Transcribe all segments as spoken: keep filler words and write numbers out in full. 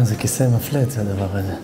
זה כיסא מפלץ הדבר הזה.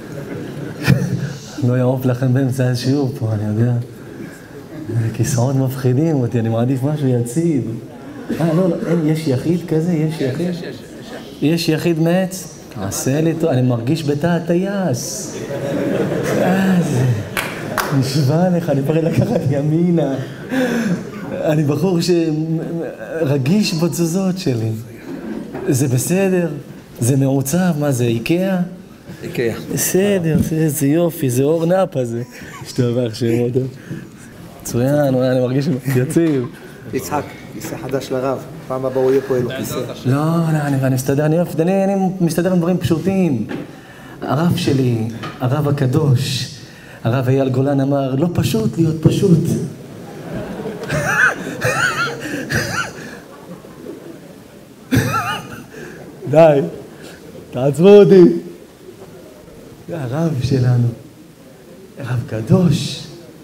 לא יעוף לכם באמצע השיעור פה, אני יודע. כיסאות מפחידים אותי, אני מעדיף משהו יציב. אה, לא, לא, אין, יש יחיד כזה? יש יחיד? יש, יש, יש. יש יחיד מעץ? עשה לי טוב, אני מרגיש בתא הטייס. אה, זה... נשבע לך, אני פחד לקחת ימינה. אני בחור שרגיש בתזוזות שלי. זה בסדר? זה מעוצב? מה זה, איקאה? איקאה. בסדר, זה יופי, זה אור נאפ הזה. השתבח שם אותו. מצוין, אני מרגיש יציב. יצחק, כיסא חדש לרב. פעם הבא הוא יהיה פה אלו כיסא. לא, אני מסתדר, אני מסתדר עם דברים פשוטים. הרב שלי, הרב הקדוש, הרב אייל גולן אמר, לא פשוט להיות פשוט. די, תעצבו אותי. זה הרב שלנו, הרב קדוש.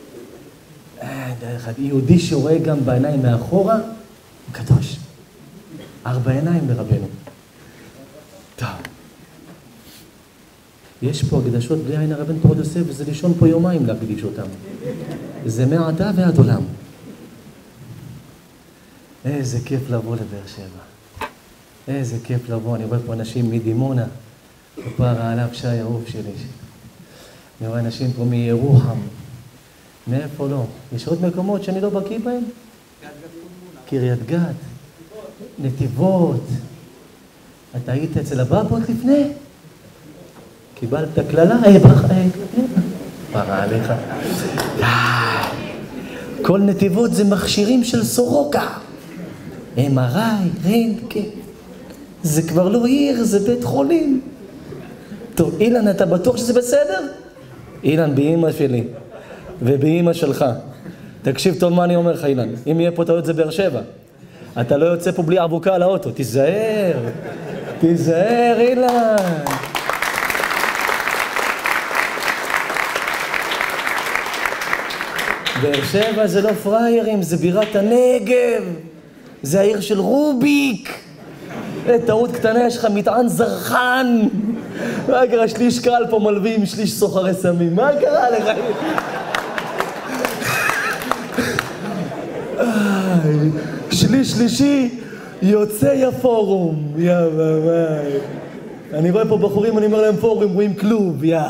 דרך אגב, יהודי שרואה גם בעיניים מאחורה, הוא קדוש. ארבע עיניים לרבנו. טוב. יש פה הקדשות בלי עין הרבן תורת יוסף, וזה לישון פה יומיים להקדיש אותם. זה מעתה ועד עולם. איזה כיף לבוא לבאר שבע. איזה כיף לבוא, אני רואה פה אנשים מדימונה, בפרה עליו שי אהוב שלי. אני רואה אנשים פה מירוחם. מאיפה לא? יש עוד מקומות שאני לא בקיא בהם? קריית גת, נתיבות. אתה היית אצל הבאבות לפני? קיבלת כללה? היי, ברכה, היי, פרה עליך. כל נתיבות זה מכשירים של סורוקה. אם אר איי, רנטגן. זה כבר לא עיר, זה בית חולים. טוב, אילן, אתה בטוח שזה בסדר? אילן, באמא שלי. ובאמא שלך. תקשיב טוב מה אני אומר לך, אילן. אם יהיה פה טעות זה באר שבע. אתה לא יוצא פה בלי אבוקה על האוטו. תיזהר. תיזהר, אילן. באר שבע זה לא פריירים, זה בירת הנגב. זה העיר של רוביק. טעות קטנה, יש לך מטען זרחן. מה קרה? שליש קהל פה מלווים, שליש סוחרי סמים. מה קרה לך? שליש שלישי יוצא הפורום. יא ביי. אני רואה פה בחורים, אני אומר להם פורום, רואים כלוב. יא.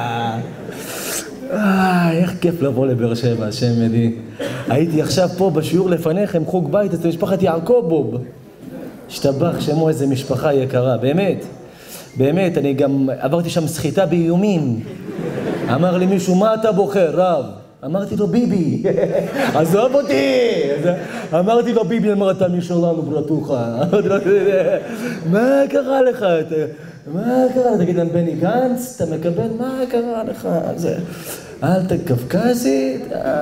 איך כיף לבוא לבאר שבע, השם ידי. הייתי עכשיו פה בשיעור לפניכם, חוג בית אצל משפחת יעקובוב. השתבח שמו איזה משפחה יקרה, באמת. באמת, אני גם עברתי שם סחיטה באיומים. אמר לי מישהו, מה אתה בוחר, רב? אמרתי לו, ביבי. עזוב אותי. אמרתי לו, ביבי, אמר, אתה משלנו, ברטוחה. מה קרה לך? מה קרה לך? תגיד להם, בני גנץ, אתה מקבל? מה קרה לך? אל תקווקזית.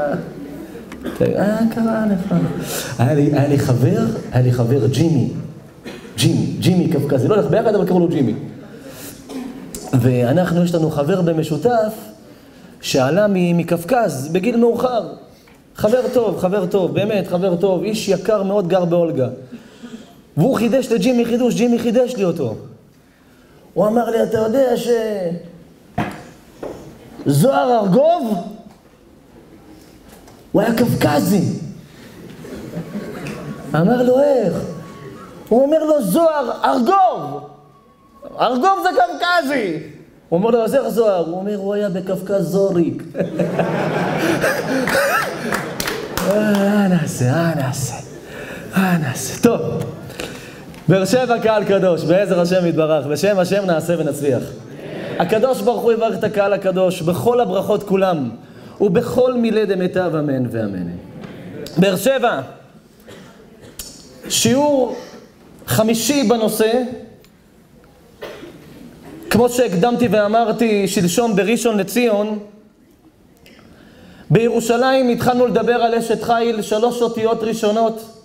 מה קרה לך? היה לי חבר, היה לי חבר ג'ימי. ג'ימי, ג'ימי קווקזי. לא הולך ביחד, אבל קראו לו ג'ימי. ואנחנו, יש לנו חבר במשותף, שעלה מקווקז בגיל מאוחר. חבר טוב, חבר טוב, באמת חבר טוב, איש יקר מאוד, גר באולגה. והוא חידש לג'ימי חידוש, ג'ימי חידש לי אותו. הוא אמר לי, אתה יודע ש... זוהר ארגוב? הוא היה קווקזי. אמר לו, איך? הוא אומר לו, זוהר ארגוב! ארגוב זה קווקזי! הוא אומר לו, אז איך זוהר? הוא אומר, הוא היה בקווקז זוריק. אה, נעשה, אה, נעשה. אה, נעשה. טוב. באר שבע קהל קדוש, בעזר השם יתברך, בשם השם נעשה ונצליח. הקדוש ברוך הוא יברך את הקהל הקדוש בכל הברכות כולם, ובכל מילי דמיטב אמן ואמן. באר שבע, שיעור חמישי בנושא, כמו שהקדמתי ואמרתי שלשום בראשון לציון, בירושלים התחלנו לדבר על אשת חיל, שלוש אותיות ראשונות.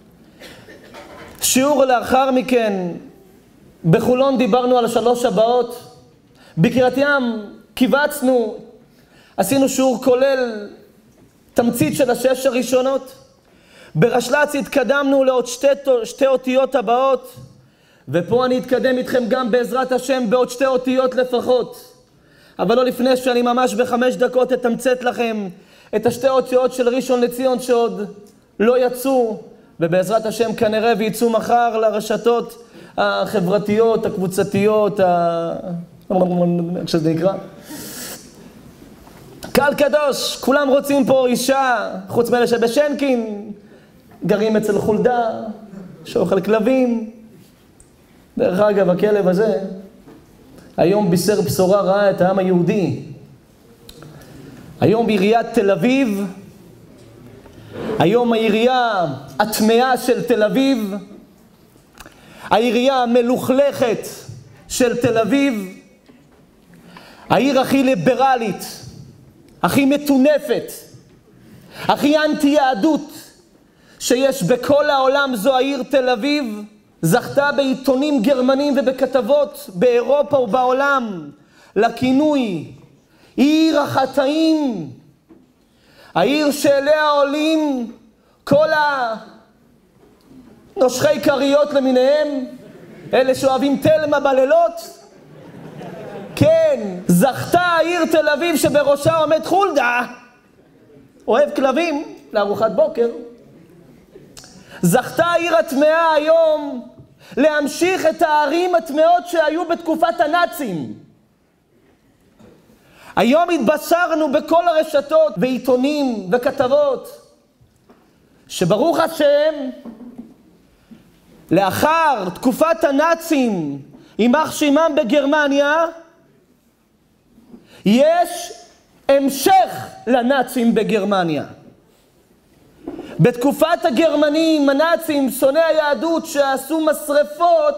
שיעור לאחר מכן, בחולון דיברנו על שלוש הבאות. בקריית ים קיבצנו, עשינו שיעור כולל תמצית של השש הראשונות. ברשל"צ התקדמנו לעוד שתי, שתי אותיות הבאות. ופה אני אתקדם איתכם גם בעזרת השם בעוד שתי אותיות לפחות. אבל לא לפני שאני ממש בחמש דקות אתמצת לכם את השתי אותיות של ראשון לציון שעוד לא יצאו, ובעזרת השם כנראה ויצאו מחר לרשתות החברתיות, הקבוצתיות, ה... איך שזה נקרא? קהל קדוש, כולם רוצים פה אישה, חוץ מאלה שבשנקין, גרים אצל חולדה, שאוכל כלבים. דרך אגב, הכלב הזה, היום בישר בשורה רעה את העם היהודי. היום בעיריית תל אביב, היום העירייה הטמאה של תל אביב, העירייה המלוכלכת של תל אביב, העיר הכי ליברלית, הכי מטונפת, הכי אנטי יהדות שיש בכל העולם, זו העיר תל אביב. זכתה בעיתונים גרמנים ובכתבות באירופה ובעולם לכינוי עיר החטאים, העיר שאליה עולים כל הנושכי כריות למיניהם, אלה שאוהבים תלמה בלילות. כן, זכתה העיר תל אביב שבראשה עומד חולדה, אוהב כלבים לארוחת בוקר. זכתה העיר הטמאה היום להמשיך את הערים הטמאות שהיו בתקופת הנאצים. היום התבשרנו בכל הרשתות ועיתונים וכתבות שברוך השם, לאחר תקופת הנאצים יימח שמם בגרמניה, יש המשך לנאצים בגרמניה. בתקופת הגרמנים, הנאצים, שונאי היהדות שעשו משרפות,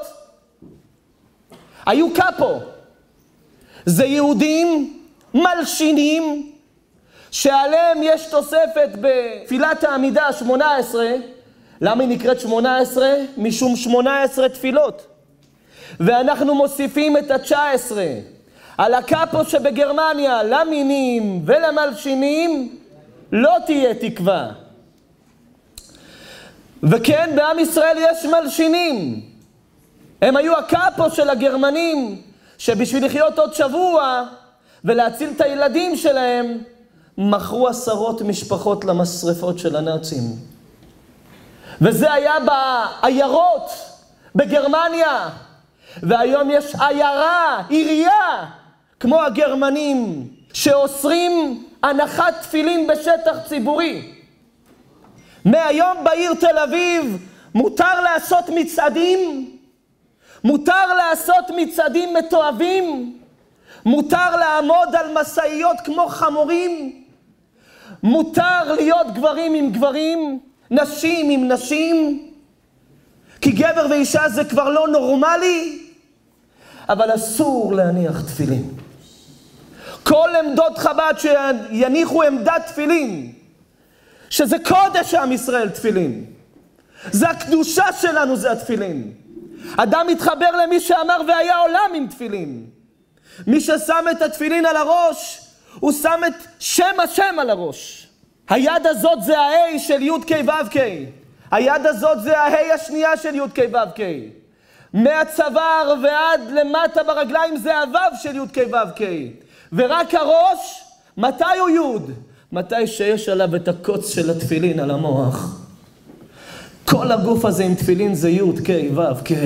היו קאפו. זה יהודים מלשינים שעליהם יש תוספת בתפילת העמידה שמונה עשרה. למה היא נקראת שמונה עשרה? משום שמונה עשרה תפילות. ואנחנו מוסיפים את ה-תשע עשרה. על הקאפו שבגרמניה, למינים ולמלשינים, לא תהיה תקווה. וכן, בעם ישראל יש מלשינים. הם היו הקאפו של הגרמנים, שבשביל לחיות עוד שבוע ולהציל את הילדים שלהם, מכרו עשרות משפחות למשרפות של הנאצים. וזה היה בעיירות בגרמניה. והיום יש עיירה, עירייה, כמו הגרמנים, שאוסרים הנחת תפילין בשטח ציבורי. מהיום בעיר תל אביב מותר לעשות מצעדים, מותר לעשות מצעדים מתועבים, מותר לעמוד על משאיות כמו חמורים, מותר להיות גברים עם גברים, נשים עם נשים, כי גבר ואישה זה כבר לא נורמלי, אבל אסור להניח תפילין. כל עמדות חב"ד שיניחו עמדת תפילין, שזה קודש עם ישראל תפילין. זה הקדושה שלנו, זה התפילין. אדם מתחבר למי שאמר והיה עולם עם תפילין. מי ששם את התפילין על הראש, הוא שם את שם השם על הראש. היד הזאת זה ה-A של י' ק' ו' ק'. היד הזאת זה ה-A השנייה של י' ק' ו' ק'. מהצוואר ועד למטה ברגליים זה ה-ו' של י' ק' ו' ק'. ורק הראש, מתי הוא י'? מתי שיש עליו את הקוץ של התפילין על המוח. כל הגוף הזה עם תפילין זה י' ק' ו' ק'.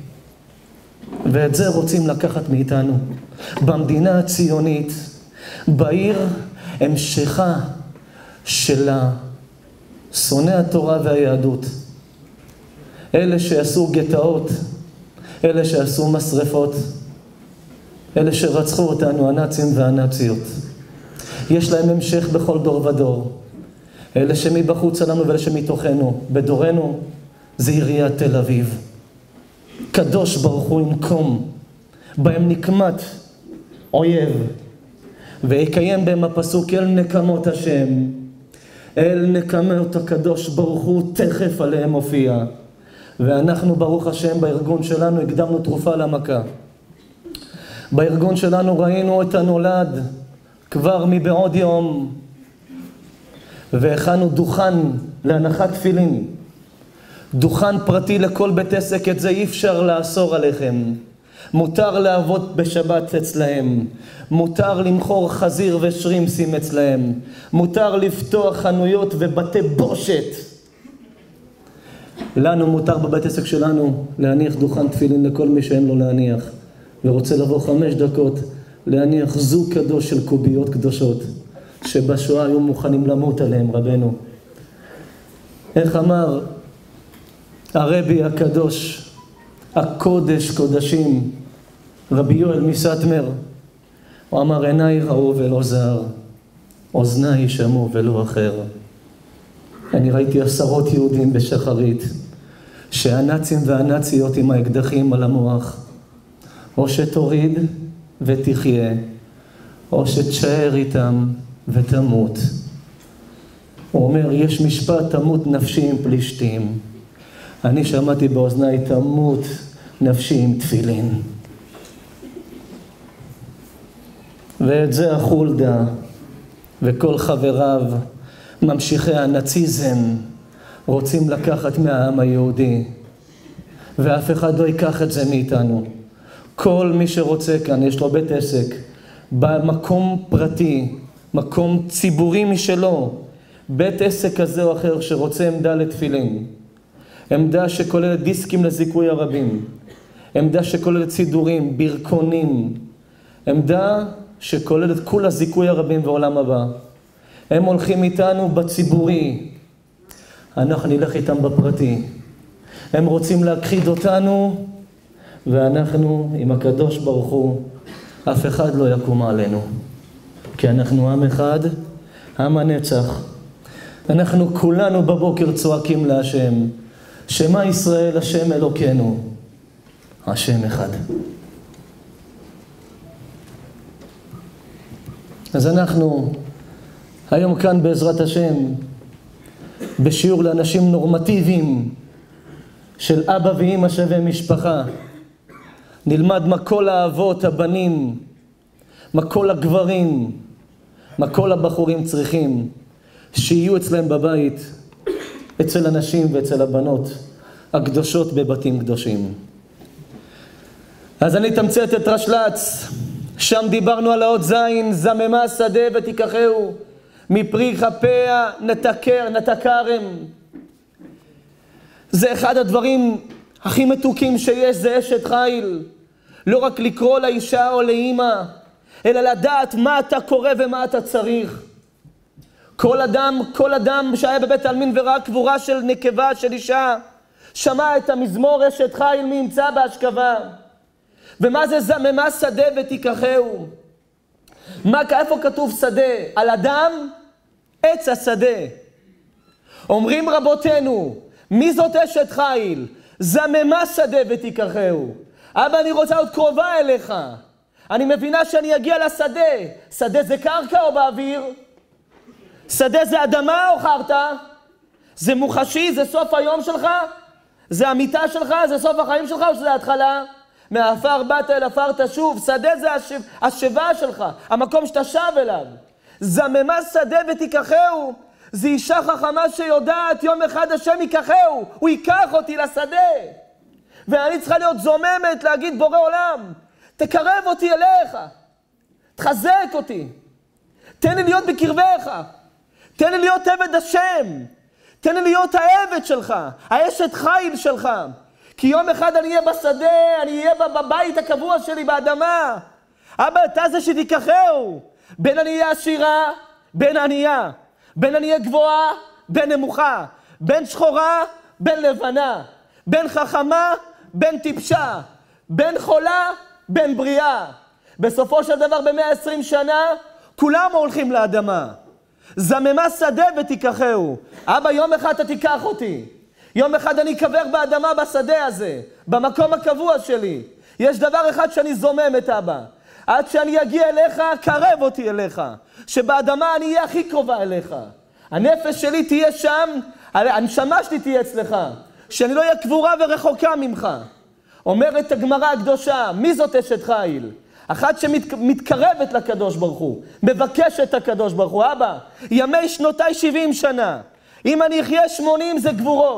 ואת זה רוצים לקחת מאיתנו. במדינה הציונית, בעיר המשכה של שונאי התורה והיהדות. אלה שעשו גטאות, אלה שעשו משרפות, אלה שרצחו אותנו, הנאצים והנאציות. יש להם המשך בכל דור ודור. אלה שמבחוץ עלינו ואלה שמתוכנו. בדורנו זה עיריית תל אביב. קדוש ברוך הוא ינקום, בהם נקמת אויב, ויקיים בהם הפסוק אל נקמות השם. אל נקמות הקדוש ברוך הוא תכף עליהם מופיע. ואנחנו ברוך השם בארגון שלנו הקדמנו תרופה למכה. בארגון שלנו ראינו את הנולד כבר מבעוד יום, והכנו דוכן להנחת תפילין. דוכן פרטי לכל בית עסק, את זה אי אפשר לאסור עליכם. מותר לעבוד בשבת אצלהם, מותר למכור חזיר ושרימסים אצלהם, מותר לפתוח חנויות ובתי בושת. לנו מותר בבית עסק שלנו להניח דוכן תפילין לכל מי שאין לו להניח, ורוצה לבוא חמש דקות להניח זוג קדוש של קוביות קדושות שבשואה היו מוכנים למות עליהם רבנו. איך אמר הרבי הקדוש, הקודש קודשים, רבי יואל מסטמר, הוא אמר, עיניי ראו ולא זר, אוזניי שמעו ולא אחר. אני ראיתי עשרות יהודים בשחרית, שהנאצים והנאציות עם האקדחים על המוח, או שתוריד ותחיה, או שתשאר איתם ותמות. הוא אומר, יש משפט, תמות נפשי עם פלישתים. אני שמעתי באוזניי, תמות נפשי עם תפילין. ואת זה החולדה וכל חבריו, ממשיכי הנאציזם, רוצים לקחת מהעם היהודי, ואף אחד לא ייקח את זה מאיתנו. כל מי שרוצה כאן, יש לו בית עסק, במקום פרטי, מקום ציבורי משלו, בית עסק כזה או אחר שרוצה עמדה לתפילין, עמדה שכוללת דיסקים לזיכוי הרבים, עמדה שכוללת סידורים, ברכונים, עמדה שכוללת כולה זיכוי הרבים בעולם הבא. הם הולכים איתנו בציבורי, אנחנו נלך איתם בפרטי. הם רוצים להכחיד אותנו, ואנחנו עם הקדוש ברוך הוא, אף אחד לא יקום עלינו. כי אנחנו עם אחד, עם הנצח. אנחנו כולנו בבוקר צועקים להשם, שמה ישראל השם אלוקינו, השם אחד. אז אנחנו היום כאן בעזרת השם, בשיעור לאנשים נורמטיביים של אבא ואמא שווה משפחה, נלמד מה כל האבות, הבנים, מה כל הגברים, מה כל הבחורים צריכים, שיהיו אצלם בבית, אצל הנשים ואצל הבנות הקדושות בבתים קדושים. אז אני תמצאת את רשל"צ, שם דיברנו על האות זין, זממה שדה ותיקחהו, מפרי כפיה נתקר, נתקרם. זה אחד הדברים הכי מתוקים שיש, זה אשת חיל. לא רק לקרוא לאישה או לאמא, אלא לדעת מה אתה קורא ומה אתה צריך. כל אדם, כל אדם שהיה בבית העלמין וראה קבורה של נקבה, של אישה, שמע את המזמור אשת חיל מי ימצא בהשכבה. ומה זה זממה שדה ותיקחהו? מה, איפה כתוב שדה? על אדם, עץ השדה. אומרים רבותינו, מי זאת אשת חיל? זממה שדה ותיקחהו. אבא, אני רוצה עוד קרובה אליך. אני מבינה שאני אגיע לשדה. שדה זה קרקע או באוויר? שדה זה אדמה או חרטה? זה מוחשי? זה סוף היום שלך? זה המיטה שלך? זה סוף החיים שלך או שזה התחלה? מהעפר באת אל עפר תשוב. שדה זה השב... השבה שלך, המקום שאתה שב אליו. זממה שדה ותיקחהו. זה אישה חכמה שיודעת יום אחד השם ייקחהו, הוא ייקח אותי לשדה. ואני צריכה להיות זוממת להגיד בורא עולם, תקרב אותי אליך, תחזק אותי, תן לי להיות בקרבך, תן לי להיות עבד השם, תן לי להיות העבד שלך, האשת חיל שלך. כי יום אחד אני אהיה בשדה, אני אהיה בבית הקבוע שלי באדמה. אבא, אתה זה שתיקחהו. בין אני אהיה עשירה, בין ענייה. בין אני אהיה גבוהה, בין נמוכה. בין שחורה, בין לבנה. בין חכמה, בין טיפשה. בין חולה, בין בריאה. בסופו של דבר ב-מאה ועשרים שנה, כולם הולכים לאדמה. זממה שדה ותיקחהו. אבא, יום אחד אתה תיקח אותי. יום אחד אני אקבר באדמה בשדה הזה, במקום הקבוע שלי. יש דבר אחד שאני זומם את אבא. עד שאני אגיע אליך, קרב אותי אליך. שבאדמה אני אהיה הכי קרובה אליך. הנפש שלי תהיה שם, הנשמה שלי תהיה אצלך. שאני לא אהיה קבורה ורחוקה ממך. אומרת הגמרא הקדושה, מי זאת אשת חיל? אחת שמתקרבת לקדוש ברוך הוא, מבקשת את הקדוש ברוך הוא. אבא, ימי שנותיי שבעים שנה. אם אני אחיה שמונים זה גבורות.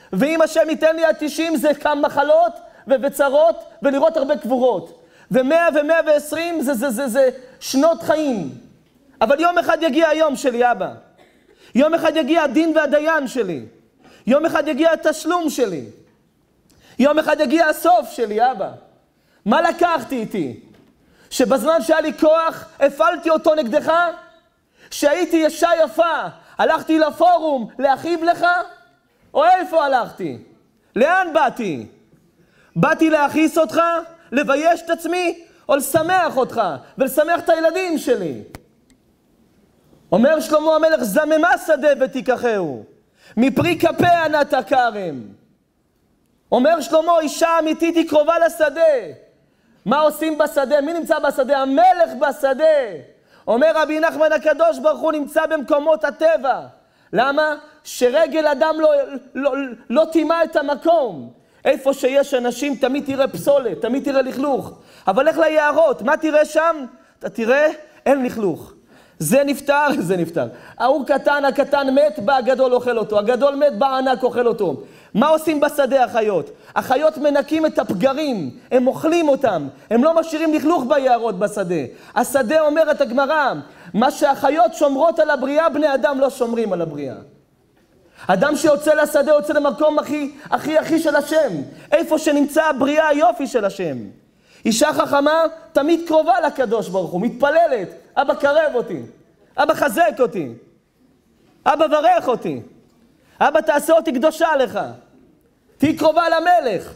ואם השם ייתן לי עד תשעים זה כמה מחלות וצרות ולראות הרבה קבורות. ומאה ומאה ועשרים זה, זה, זה, זה שנות חיים. אבל יום אחד יגיע היום שלי, אבא. יום אחד יגיע הדין והדיין שלי. יום אחד יגיע התשלום שלי. יום אחד יגיע הסוף שלי, אבא. מה לקחתי איתי? שבזמן שהיה לי כוח, הפעלתי אותו נגדך? שהייתי ישה יפה, הלכתי לפורום להכאיב לך? או איפה הלכתי? לאן באתי? באתי להכעיס אותך? לבייש את עצמי? או לשמח אותך ולשמח את הילדים שלי? אומר שלמה המלך, זממה שדה ותיקחהו, מפרי כפיה נטע כרם. אומר שלמה, אישה אמיתית היא קרובה לשדה. מה עושים בשדה? מי נמצא בשדה? המלך בשדה. אומר רבי נחמן, הקדוש ברוך הוא נמצא במקומות הטבע. למה? שרגל אדם לא, לא, לא תימה את המקום. איפה שיש אנשים תמיד תראה פסולת, תמיד תראה לכלוך. אבל לך ליערות, מה תראה שם? אתה תראה, אין לכלוך. זה נפטר, זה נפטר. ההוא קטן, הקטן מת, בא הגדול אוכל אותו. הגדול מת, בא הענק אוכל אותו. מה עושים בשדה החיות? החיות מנקים את הפגרים, הם אוכלים אותם. הם לא משאירים לכלוך ביערות בשדה. השדה אומרת הגמרא, מה שהחיות שומרות על הבריאה, בני אדם לא שומרים על הבריאה. אדם שיוצא לשדה יוצא למקום הכי, הכי, הכי של השם. איפה שנמצא הבריאה, היופי של השם. אישה חכמה תמיד קרובה לקדוש ברוך הוא, מתפללת. אבא קרב אותי, אבא חזק אותי, אבא ברך אותי, אבא תעשה אותי קדושה לך, תהי קרובה למלך,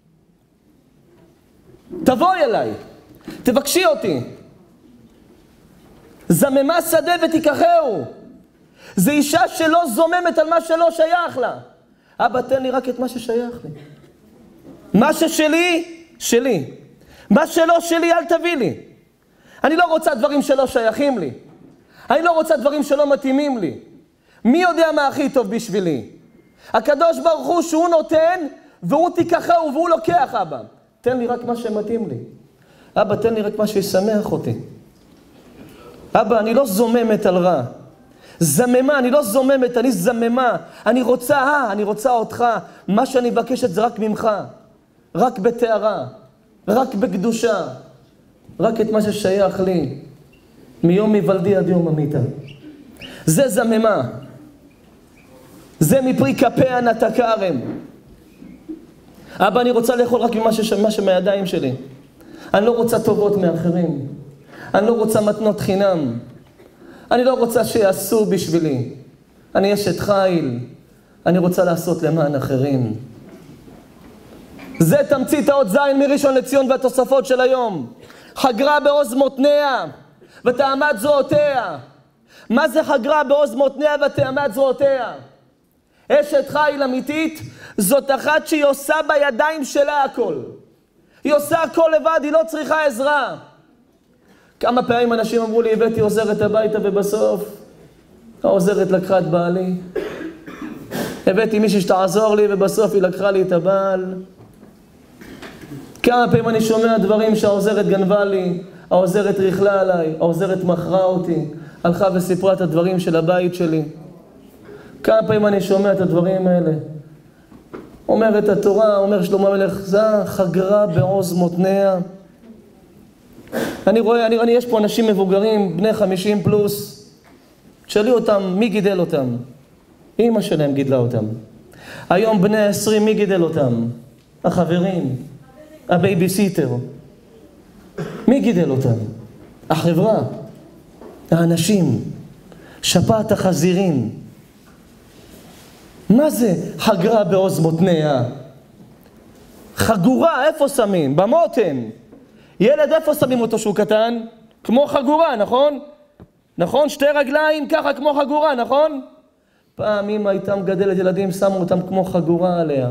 תבואי אליי, תבקשי אותי. זממה שדה ותיקחהו. זה אישה שלא זוממת על מה שלא שייך לה. אבא תן לי רק את מה ששייך לי. מה ששלי, שלי. מה שלא שלי אל תביא לי. אני לא רוצה דברים שלא שייכים לי. אני לא רוצה דברים שלא מתאימים לי. מי יודע מה הכי טוב בשבילי? הקדוש ברוך הוא שהוא נותן, והוא תיקחהו והוא לוקח, אבא. תן לי רק מה שמתאים לי. אבא, תן לי רק מה שישמח אותי. אבא, אני לא זוממת על רע. זממה, אני לא זוממת, אני זממה. אני רוצה, אה, אני רוצה אותך. מה שאני מבקשת זה רק ממך. רק בתארה. רק בקדושה. רק את מה ששייך לי. מיום היוולדי עד יום המיתה. זה זממה. זה מפרי כפיה נטע כרם. אבא, אני רוצה לאכול רק ממה ש... שמהידיים שלי. אני לא רוצה טובות מאחרים. אני לא רוצה מתנות חינם. אני לא רוצה שיעשו בשבילי. אני אשת חיל. אני רוצה לעשות למען אחרים. זה תמצית האות זין מראשון לציון והתוספות של היום. חגרה בעוז מותניה ותעמד זרועותיה. מה זה חגרה בעוז מותניה ותעמד זרועותיה? אשת חיל אמיתית זאת אחת שהיא עושה בידיים שלה הכל. היא עושה הכל לבד, היא לא צריכה עזרה. כמה פעמים אנשים אמרו לי, הבאתי עוזרת הביתה ובסוף העוזרת לקחה את בעלי. הבאתי מישהי שתעזור לי ובסוף היא לקחה לי את הבעל. כמה פעמים אני שומע דברים שהעוזרת גנבה לי, העוזרת ריחלה עליי, העוזרת מכרה אותי, הלכה וסיפרה את הדברים של הבית שלי. כמה פעמים אני שומע את הדברים האלה. אומרת התורה, אומר שלמה המלך, זה חגרה בעוז מותניה. אני רואה, אני, אני, יש פה אנשים מבוגרים, בני חמישים פלוס. תשאלי אותם, מי גידל אותם? אמא שלהם גידלה אותם. היום בני עשרים, מי גידל אותם? החברים, הבייביסיטר. מי גידל אותם? החברה, האנשים, שפעת החזירים. מה זה חגרה בעוז מותניה? חגורה, איפה שמים? במותן. ילד, איפה שמים אותו שהוא קטן? כמו חגורה, נכון? נכון? שתי רגליים ככה כמו חגורה, נכון? פעם אמא הייתה מגדלת ילדים, שמו אותם כמו חגורה עליה.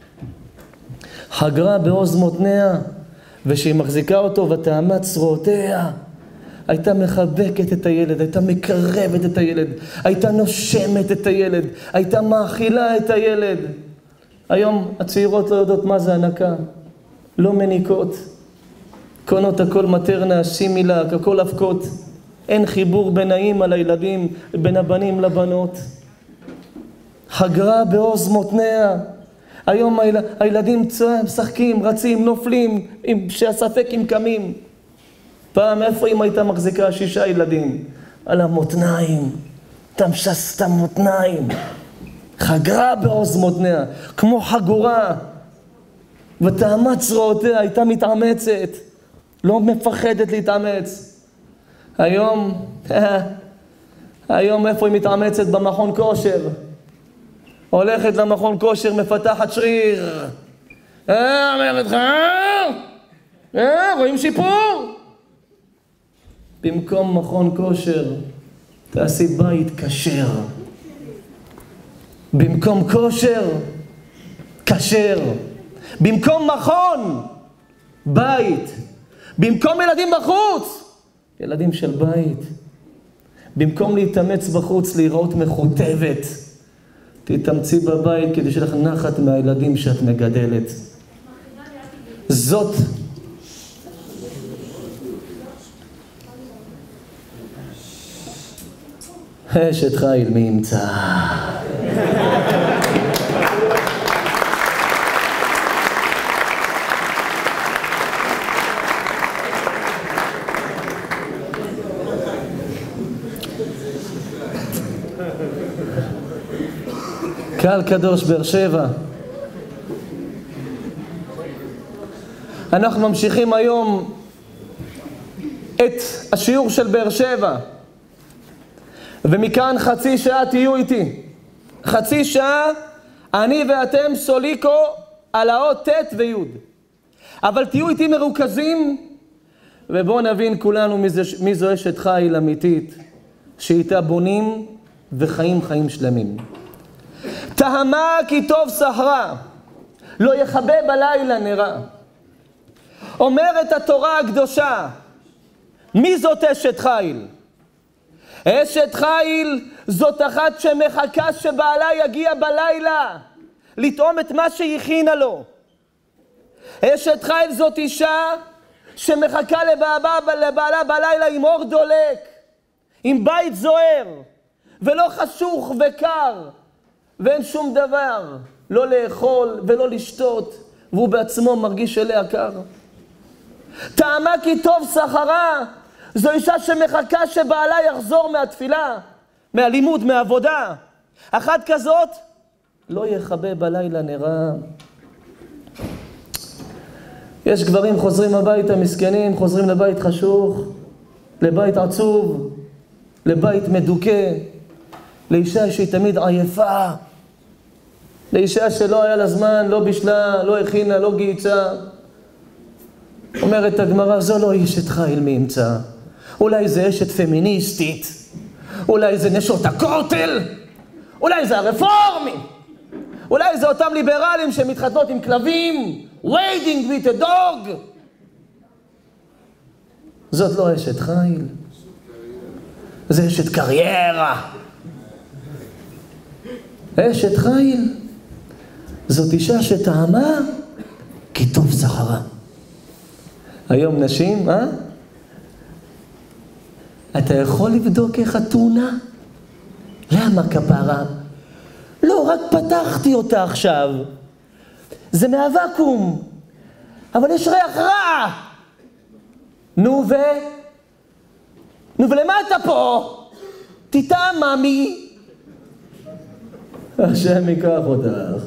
חגרה בעוז מותניה, ושהיא מחזיקה אותו ותעמד זרועותיה. הייתה מחבקת את הילד, הייתה מקרבת את הילד, הייתה נושמת את הילד, הייתה מאכילה את הילד. היום הצעירות לא יודעות מה זה הנקה, לא מניקות. קונות הכל מטרנה, שימילה, הכל אבקות. אין חיבור בין האמא לילדים, בין הבנים לבנות. חגרה בעוז מותניה, היום היל... הילדים משחקים, רצים, נופלים, עם... שהספק עם קמים. פעם איפה אמא הייתה מחזיקה שישה ילדים? על המותניים, תמשס את המותניים, חגרה בעוז מותניה, כמו חגורה, ותאמץ זרועותיה, הייתה מתאמצת, לא מפחדת להתאמץ. היום, היום איפה היא מתאמצת? במכון כושר. הולכת למכון כושר, מפתחת שריר. אה, אומרת לך, אה, רואים שיפור? במקום מכון כושר, תעשי בית כשר. במקום כושר, כשר. במקום מכון, בית. במקום ילדים בחוץ, ילדים של בית. במקום להתאמץ בחוץ, להיראות מחוטבת, תתאמצי בבית כדי שלך נחת מהילדים שאת מגדלת. זאת אשת חיל מי ימצא. קהל קדוש באר שבע, אנחנו ממשיכים היום את השיעור של באר שבע, ומכאן חצי שעה תהיו איתי. חצי שעה אני ואתם סוליקו על האות ט' וי', אבל תהיו איתי מרוכזים, ובואו נבין כולנו מי, זה, מי זו אשת חיל אמיתית שאיתה בונים וחיים חיים שלמים. תהמה כי טוב סהרה, לא יכבה בלילה נרה. אומרת התורה הקדושה, מי זאת אשת חיל? אשת חיל זאת אחת שמחכה שבעלה יגיע בלילה לטעום את מה שהכינה לו. אשת חיל זאת אישה שמחכה לבעלה, לבעלה בלילה עם אור דולק, עם בית זוהר, ולא חשוך וקר, ואין שום דבר, לא לאכול ולא לשתות, והוא בעצמו מרגיש אליה קר. טעמה כי טוב סחרה, זו אישה שמחכה שבעלה יחזור מהתפילה, מהלימוד, מהעבודה. אחת כזאת, לא יכבה בלילה נרה. יש גברים חוזרים הביתה מסכנים, חוזרים לבית חשוך, לבית עצוב, לבית מדוכא, לאישה שהיא תמיד עייפה, לאישה שלא היה לה זמן, לא בשלה, לא הכינה, לא גייצה. אומרת הגמרא, זו לא אשת חיל מי ימצא. אולי זה אשת פמיניסטית, אולי זה נשות הכותל, אולי זה הרפורמים, אולי זה אותם ליברלים שמתחתנות עם כלבים, wading with a dog. זאת לא אשת חיל, זה אשת קריירה. אשת חיל זאת אישה שטעמה כי טוב סחרה. היום נשים, אה? אתה יכול לבדוק איך התאונה? למה כפרה? לא, רק פתחתי אותה עכשיו. זה מהוואקום, אבל יש ריח רע. נו ו... נו ולמה אתה פה? תטעם ממי. השם ייקח אותך.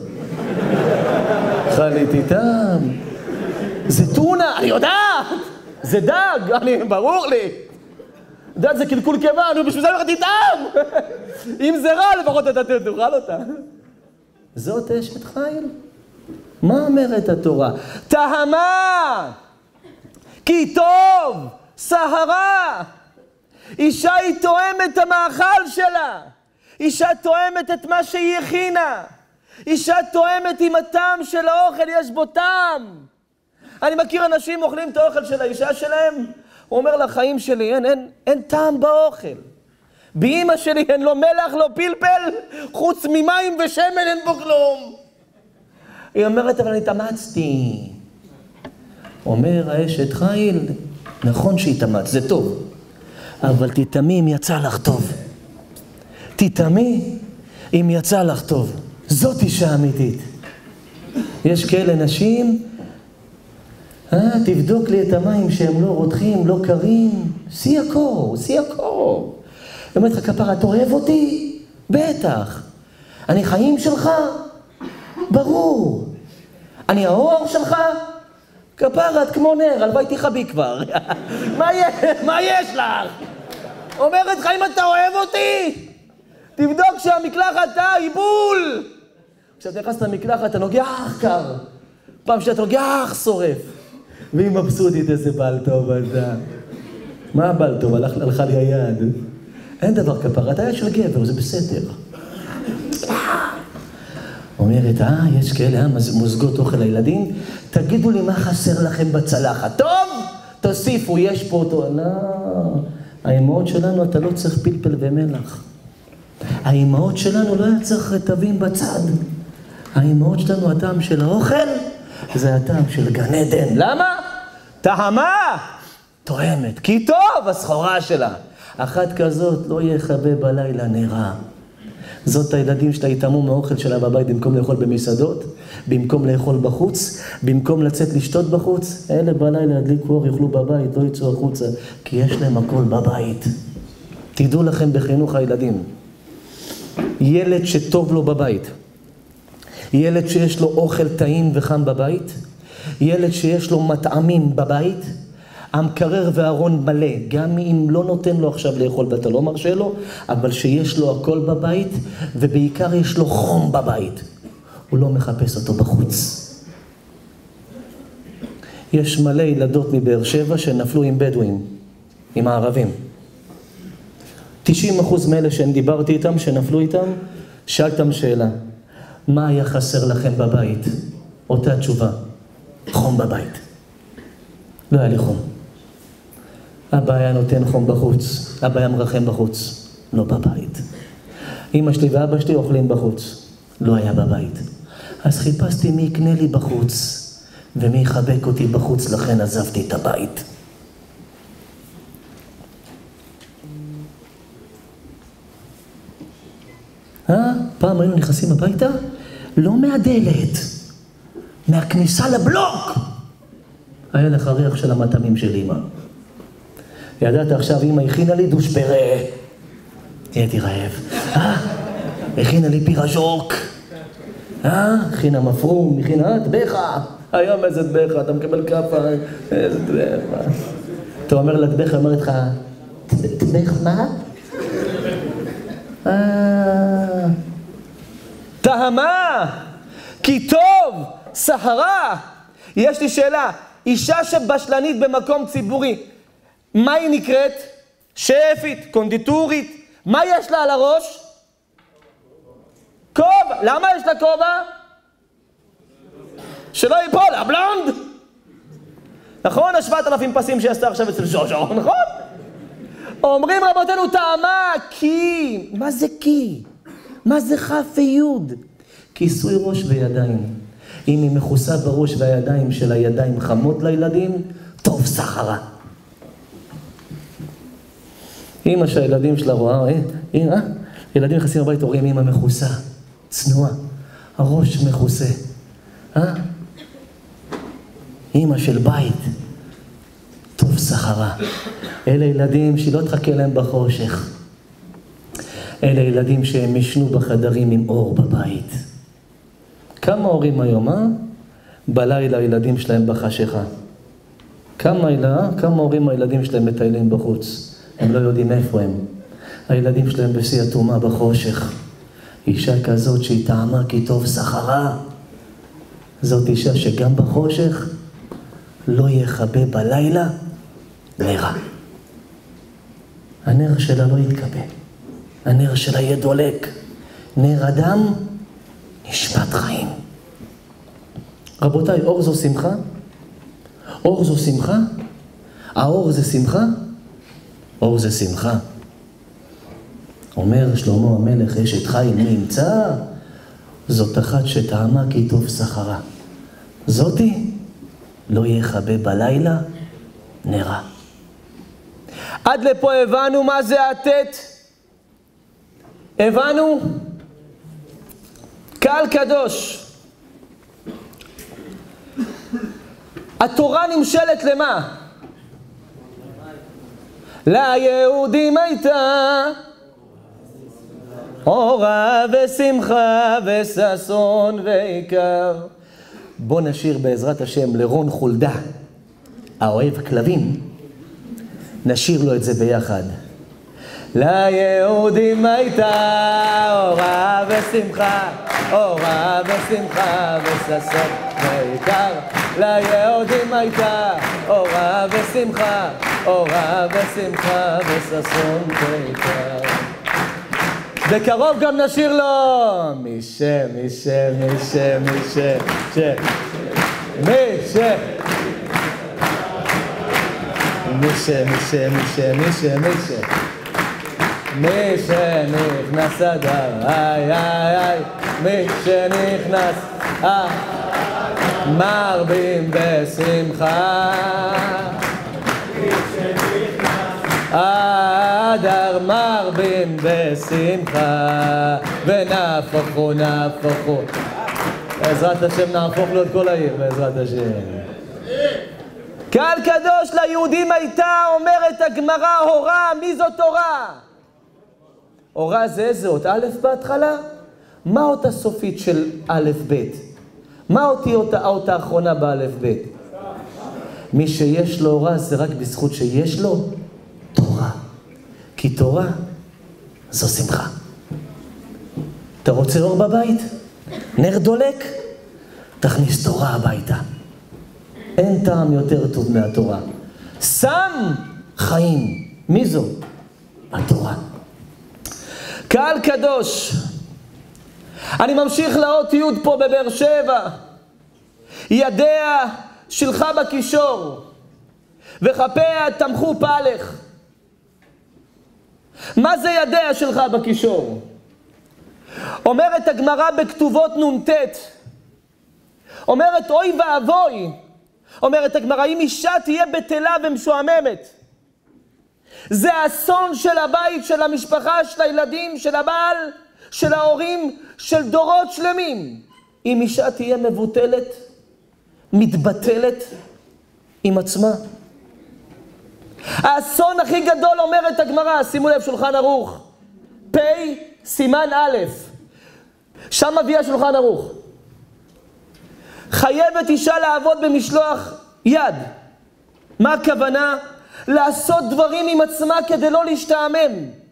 חלי תטעם. זה טונה, אני יודעת. זה דג, אני, ברור לי. דג זה קלקול קיבה, נו בשביל זה אני הולכת תטעם. אם זה רע, לפחות אתה תאכל אותה. זאת אשת חיל. מה אומרת התורה? טהמה, כי טוב, סהרה. אישה היא תואמת את המאכל שלה. אישה תואמת את מה שהיא הכינה. אישה תואמת עם הטעם של האוכל, יש בו טעם. אני מכיר אנשים אוכלים את האוכל של האישה שלהם, הוא אומר לחיים שלי, אין, אין, אין טעם באוכל. באמא שלי אין לו מלח, לא פלפל, חוץ ממים ושמן אין בו כלום. היא אומרת, אבל אני התאמצתי. אומר האשת חיל, נכון שהתאמץ, זה טוב. אבל תטעמי אם יצא לך טוב. תטעמי אם יצא לך טוב. זאת אישה אמיתית. יש כאלה נשים, אה, תבדוק לי את המים שהם לא רותחים, לא קרים, שיא הקור, שיא הקור. היא אומרת לך, כפרה, אתה אוהב אותי? בטח. אני חיים שלך? ברור. אני האור שלך? כפרה, את כמו נר, הלוואי תחבי כבר. מה, מה יש לך? אומרת לך, אם אתה אוהב אותי, תבדוק שהמקלחת היא בול. כשאתה נכנס למקלחת, אתה נוגח קר. פעם שאתה נוגח שורף. והיא מבסוטית, איזה בעל טוב אתה. מה בעל טוב? הלך, הלכה לי היד. אין דבר כפרה, אתה יד של גבר, זה בסדר. אומרת, אה, יש כאלה, אה, מוזגות אוכל לילדים, תגידו לי מה חסר לכם בצלחת. טוב, תוסיפו, יש פה אותו. לא, האימהות שלנו, אתה לא צריך פלפל ומלח. האימהות שלנו לא היה צריך רטבים בצד. האימהות שלנו, הטעם של האוכל, זה הטעם של גן עדן. למה? טעמה! תואמת, כי טוב הסחורה שלה. אחת כזאת לא יחבא בלילה נרה. זאת הילדים שלה יטעמו מהאוכל שלה בבית במקום לאכול במסעדות, במקום לאכול בחוץ, במקום לצאת לשתות בחוץ. אלה בלילה ידליקו אור, יאכלו בבית, לא יצאו החוצה, כי יש להם הכל בבית. תדעו לכם בחינוך הילדים, ילד שטוב לו בבית, ילד שיש לו אוכל טעים וחם בבית, ילד שיש לו מטעמים בבית, המקרר והארון מלא, גם אם לא נותן לו עכשיו לאכול ואתה לא מרשה לו, אבל שיש לו הכל בבית, ובעיקר יש לו חום בבית. הוא לא מחפש אותו בחוץ. יש מלא ילדות מבאר שבע שנפלו עם בדואים, עם הערבים. תשעים אחוז מאלה שאני דיברתי איתם, שנפלו איתם, שאלתם שאלה, מה היה חסר לכם בבית? אותה תשובה, חום בבית. לא היה לי חום. אבא היה נותן חום בחוץ, אבא היה מרחם בחוץ, לא בבית. אמא שלי ואבא שלי אוכלים בחוץ, לא היה בבית. אז חיפשתי מי יקנה לי בחוץ, ומי יחבק אותי בחוץ, לכן עזבתי את הבית. אה? פעם היינו נכנסים הביתה, לא מהדלת, מהכניסה לבלוק. היה לך ריח של המטעמים של אמא. ידעת עכשיו, אמא הכינה לי דוש פרה. הייתי רעב. אה? הכינה לי פירז'וק. אה? הכינה מפרום, הכינה טבחה. היום איזה טבחה, אתה מקבל כפה, איזה טבחה. אתה אומר לטבחה, אומרת לך, טבח מה? אה... טעמה! כי טוב! סהרה! יש לי שאלה, אישה שבשלנית במקום ציבורי, מה היא נקראת? שפית, קונדיטורית, מה יש לה על הראש? כובע. למה יש לה כובע? שלא ייפול, הבלונד. נכון? השבעת אלפים פסים שעשתה עכשיו אצל שושו, נכון? אומרים רבותינו טעמה, כי. מה זה כי? מה זה כף ויוד? כיסוי ראש וידיים. אם היא מכוסה בראש והידיים של הידיים חמות לילדים, טוב סחרה. אמא שהילדים שלה רואה, אה, אה, ילדים נכנסים הבית, רואים אמא מכוסה, צנועה, הראש מכוסה. אה? אמא של בית, טוב סחרה. אלה ילדים שלא תחכה להם בחושך. אלה ילדים שהם ישנו בחדרים עם אור בבית. כמה הורים היום, אה? בלילה הילדים שלהם בחשיכה. כמה ילדים, כמה הורים הילדים שלהם מטיילים בחוץ. הם לא יודעים איפה הם. הילדים שלהם בשיא התאומה בחושך. אישה כזאת שהיא טעמה כי טוב סחרה. זאת אישה שגם בחושך לא יחבא בלילה נרה. הנר שלה לא יתקבע. הנר שלה יהיה דולק. נר אדם, נשמת חיים. רבותיי, אור זו שמחה? אור זו שמחה? האור זה שמחה? אור זה שמחה. אומר שלמה המלך, אשת חיל מי ימצא? זאת אחת שטעמה כי טוב סחרה. זאתי לא יחבא בלילה נרה. עד לפה הבנו מה זה התת? הבנו? קהל קדוש. התורה נמשלת למה? ליהודים הייתה אורה ושמחה וששון ועיקר. בוא נשיר בעזרת השם לרון חולדה, האוהב כלבים, נשיר לו את זה ביחד. ליהודים הייתה אורה ושמחה, אורה ושמחה וששון ועיקר. ליהודים הייתה אורה ושמחה, אורה ושמחה וששון ועיקר. בקרוב גם נשיר לו מישה, מישה, מישה, מישה, מישה, מישה, מישה, מישה, מישה, מישה, מישה, מישה נכנס אדר, איי, איי, איי, מישה נכנס, אה, מרבים בשמחה. אדר מרבים בשמחה ונהפכו נהפכו. בעזרת השם נהפוך לו את כל העיר, בעזרת השם. קהל קדוש, ליהודים הייתה, אומרת הגמרא, הורה. מי זאת הורה? הורה זה איזה אות? א' בהתחלה? מה אות הסופית של א' ב'? מה אותי האות האחרונה באלף ב'? מי שיש לו הורה זה רק בזכות שיש לו תורה. כי תורה זו שמחה. אתה רוצה אור בבית? נר דולק? תכניס תורה הביתה. אין טעם יותר טוב מהתורה. שם חיים. מי זו? התורה. קהל קדוש, אני ממשיך לאות י' פה בבאר שבע. ידיה שלך בקישור וכפיה תמכו פלך. מה זה ידיה שלך בקישור? אומרת הגמרא בכתובות נ"ט, אומרת אוי ואבוי, אומרת הגמרא, אם אישה תהיה בטלה ומשועממת, זה האסון של הבית, של המשפחה, של הילדים, של הבעל, של ההורים, של דורות שלמים. אם אישה תהיה מבוטלת, מתבטלת עם עצמה. האסון הכי גדול, אומרת הגמרא, שימו לב, שולחן ערוך, פ' סימן א', שם מביאה שולחן ערוך. חייבת אישה לעבוד במשלוח יד. מה הכוונה? לעשות דברים עם עצמה כדי לא להשתעמם.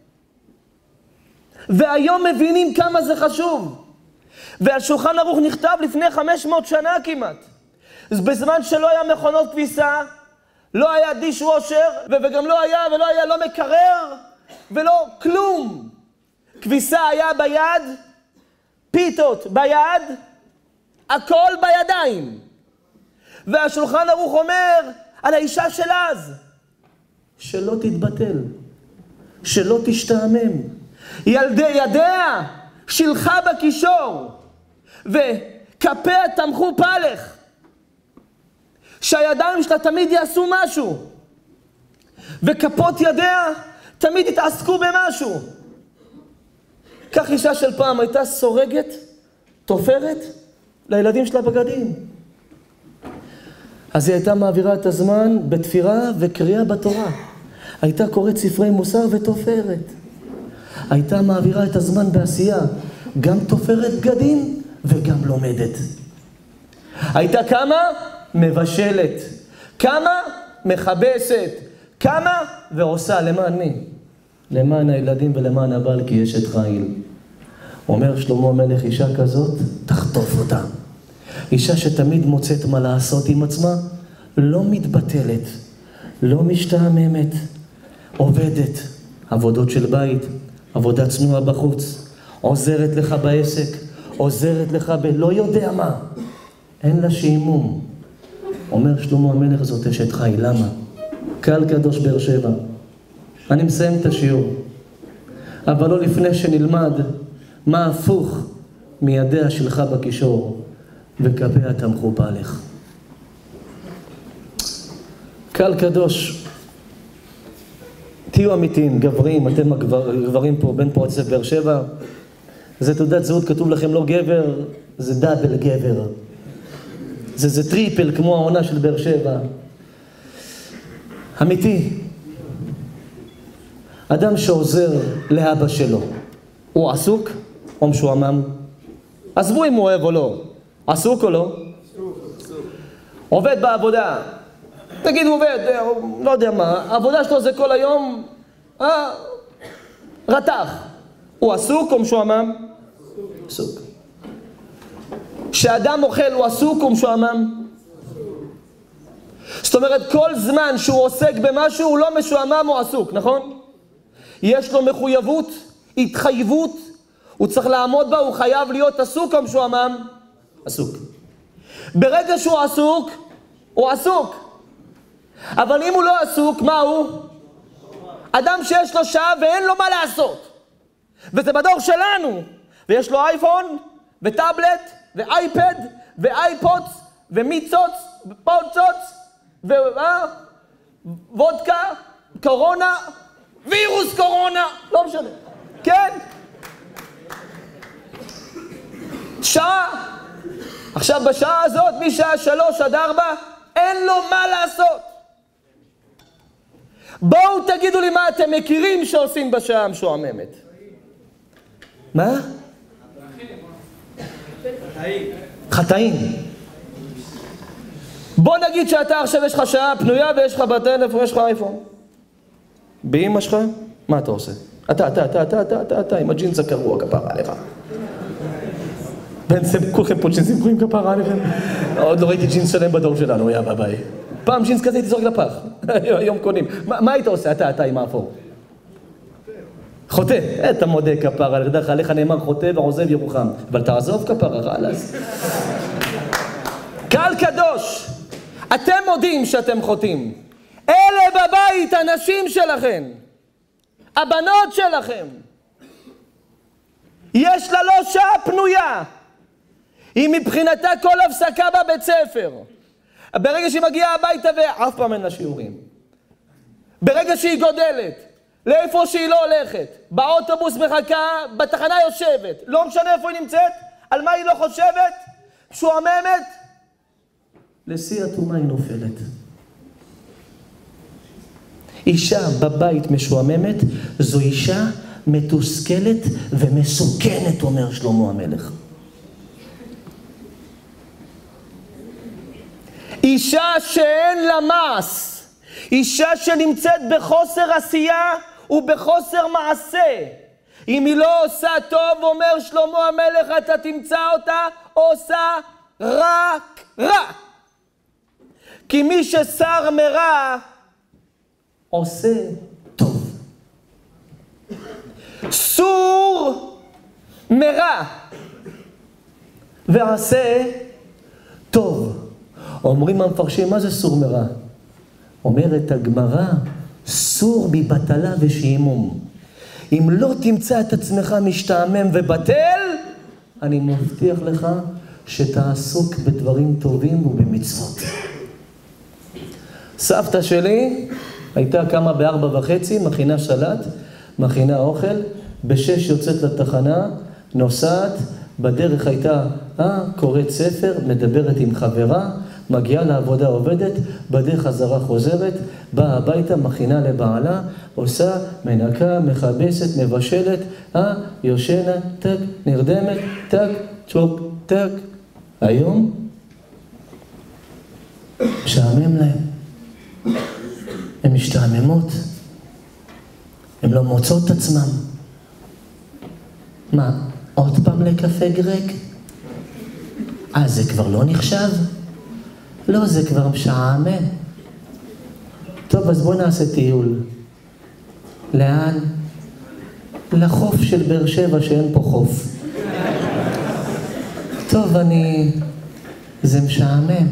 והיום מבינים כמה זה חשוב. והשולחן ערוך נכתב לפני חמש מאות שנה כמעט. אז בזמן שלא היה מכונות כביסה, לא היה דיש וושר, וגם לא היה ולא היה לא מקרר ולא כלום. כביסה היה ביד, פיתות ביד, הכל בידיים. והשולחן ערוך אומר על האישה של אז, שלא תתבטל, שלא תשתעמם. ילדי ידיה שלחה בקישור וכפיה תמכו פלך. שהידיים שלה תמיד יעשו משהו, וכפות ידיה תמיד יתעסקו במשהו. כך אישה של פעם הייתה סורגת, תופרת לילדים שלה בגדים. אז היא הייתה מעבירה את הזמן בתפירה וקריאה בתורה. הייתה קוראת ספרי מוסר ותופרת. הייתה מעבירה את הזמן בעשייה, גם תופרת בגדים וגם לומדת. הייתה כמה? מבשלת. כמה? מכבסת. כמה? ועושה. למען מי? למען הילדים ולמען הבעל, כי יש את חיל. אומר שלמה המלך, אישה כזאת, תחטוף אותה. אישה שתמיד מוצאת מה לעשות עם עצמה, לא מתבטלת, לא משתעממת, עובדת, עבודות של בית, עבודה צנועה בחוץ, עוזרת לך בעסק, עוזרת לך בלא יודע מה, אין לה שעמום. אומר שלמה המלך, זאת אשת חיל. למה? קהל קדוש באר שבע, אני מסיים את השיעור, אבל לא לפני שנלמד מה הפוך מידיה שלך בקישור וכפיה תמכו פלך. קהל קדוש, תהיו אמיתיים, גברים, אתם הגברים פה, בן פועצף באר שבע, זה תעודת זהות, כתוב לכם לא גבר, זה דאבל גבר. זה, זה טריפל כמו העונה של באר שבע. אמיתי. אדם שעוזר לאבא שלו, הוא עסוק או משועמם? עזבו אם הוא אוהב או לא. עסוק או לא? עובד בעבודה. תגיד, הוא עובד, לא יודע מה, העבודה שלו זה כל היום, אה, רתח. הוא עסוק או משועמם? עסוק. כשאדם אוכל הוא עסוק או משועמם? זאת אומרת, כל זמן שהוא עוסק במשהו הוא לא משועמם או עסוק, נכון? יש לו מחויבות, התחייבות, הוא צריך לעמוד בה, הוא חייב להיות עסוק או משועמם? עסוק. ברגע שהוא עסוק, הוא עסוק. אבל אם הוא לא עסוק, מה הוא? אדם שיש לו שעה ואין לו מה לעשות. וזה בדור שלנו. ויש לו אייפון, וטאבלט, ואייפד, ואייפודס, ומיצוץ, ופוצוץ, ווודקה, קורונה, וירוס קורונה, לא משנה. כן? שעה. עכשיו בשעה הזאת, משעה שלוש עד ארבע, אין לו מה לעשות. בואו תגידו לי מה אתם מכירים שעושים בשעה המשועממת. מה? חטאים. בוא נגיד שאתה עכשיו יש לך שעה פנויה ויש לך בטלפון ויש לך אייפון. באמא שלך, מה אתה עושה? אתה, אתה, אתה, אתה, אתה, אתה, אתה, עם הג'ינס הקרוע כפרה עליך. כולכם פה ג'ינסים קרועים כפרה עליכם. עוד לא ראיתי ג'ינס שלם בדור שלנו, יא ביי. פעם ג'ינס כזה הייתי זורק לפח. היום קונים. מה היית עושה? אתה, אתה עם האפור. חוטא. אתה מודה כפרה, לדרך עליך נאמר חוטא ועוזב ירוחם. אבל תעזוב כפרה, רעלס. קהל קדוש, אתם מודים שאתם חוטאים. אלה בבית, הנשים שלכם, הבנות שלכם. יש לה לא שעה פנויה. היא מבחינתה כל הפסקה בבית ספר. ברגע שהיא מגיעה הביתה ואף פעם אין לה שיעורים. ברגע שהיא גודלת, לאיפה שהיא לא הולכת, באוטובוס מחכה, בתחנה יושבת, לא משנה איפה היא נמצאת, על מה היא לא חושבת, משועממת, לשיא התאומה היא נופלת. אישה בבית משועממת, זו אישה מתוסכלת ומסוכנת, אומר שלמה המלך. אישה שאין לה מעש, אישה שנמצאת בחוסר עשייה ובחוסר מעשה. אם היא לא עושה טוב, אומר שלמה המלך, אתה תמצא אותה עושה רק רע. כי מי ששר מרע עושה טוב. סור מרע ועשה טוב. אומרים המפרשים, מה זה סור מרע? אומרת הגמרא, סור מבטלה ושעמום. אם לא תמצא את עצמך משתעמם ובטל, אני מבטיח לך שתעסוק בדברים טובים ובמצוות. סבתא שלי הייתה קמה בארבע וחצי, מכינה סלט, מכינה אוכל, בשש יוצאת לתחנה, נוסעת, בדרך הייתה, אה, קוראת ספר, מדברת עם חברה, מגיעה לעבודה, עובדת, בדרך חזרה חוזרת, באה הביתה, מכינה לבעלה, עושה, מנקה, מחבסת, מבשלת, אה, יושנה, טק, נרדמת, טק, צ'וק, טק. היום, משעמם להם. הן משתעממות. הן לא מוצאות את עצמם. מה? עוד פעם לקפה גרק? אה, זה כבר לא נחשב? לא, זה כבר משעמם. טוב, אז בוא נעשה טיול. לאן? לחוף של באר שבע שאין פה חוף. טוב, אני... זה משעמם.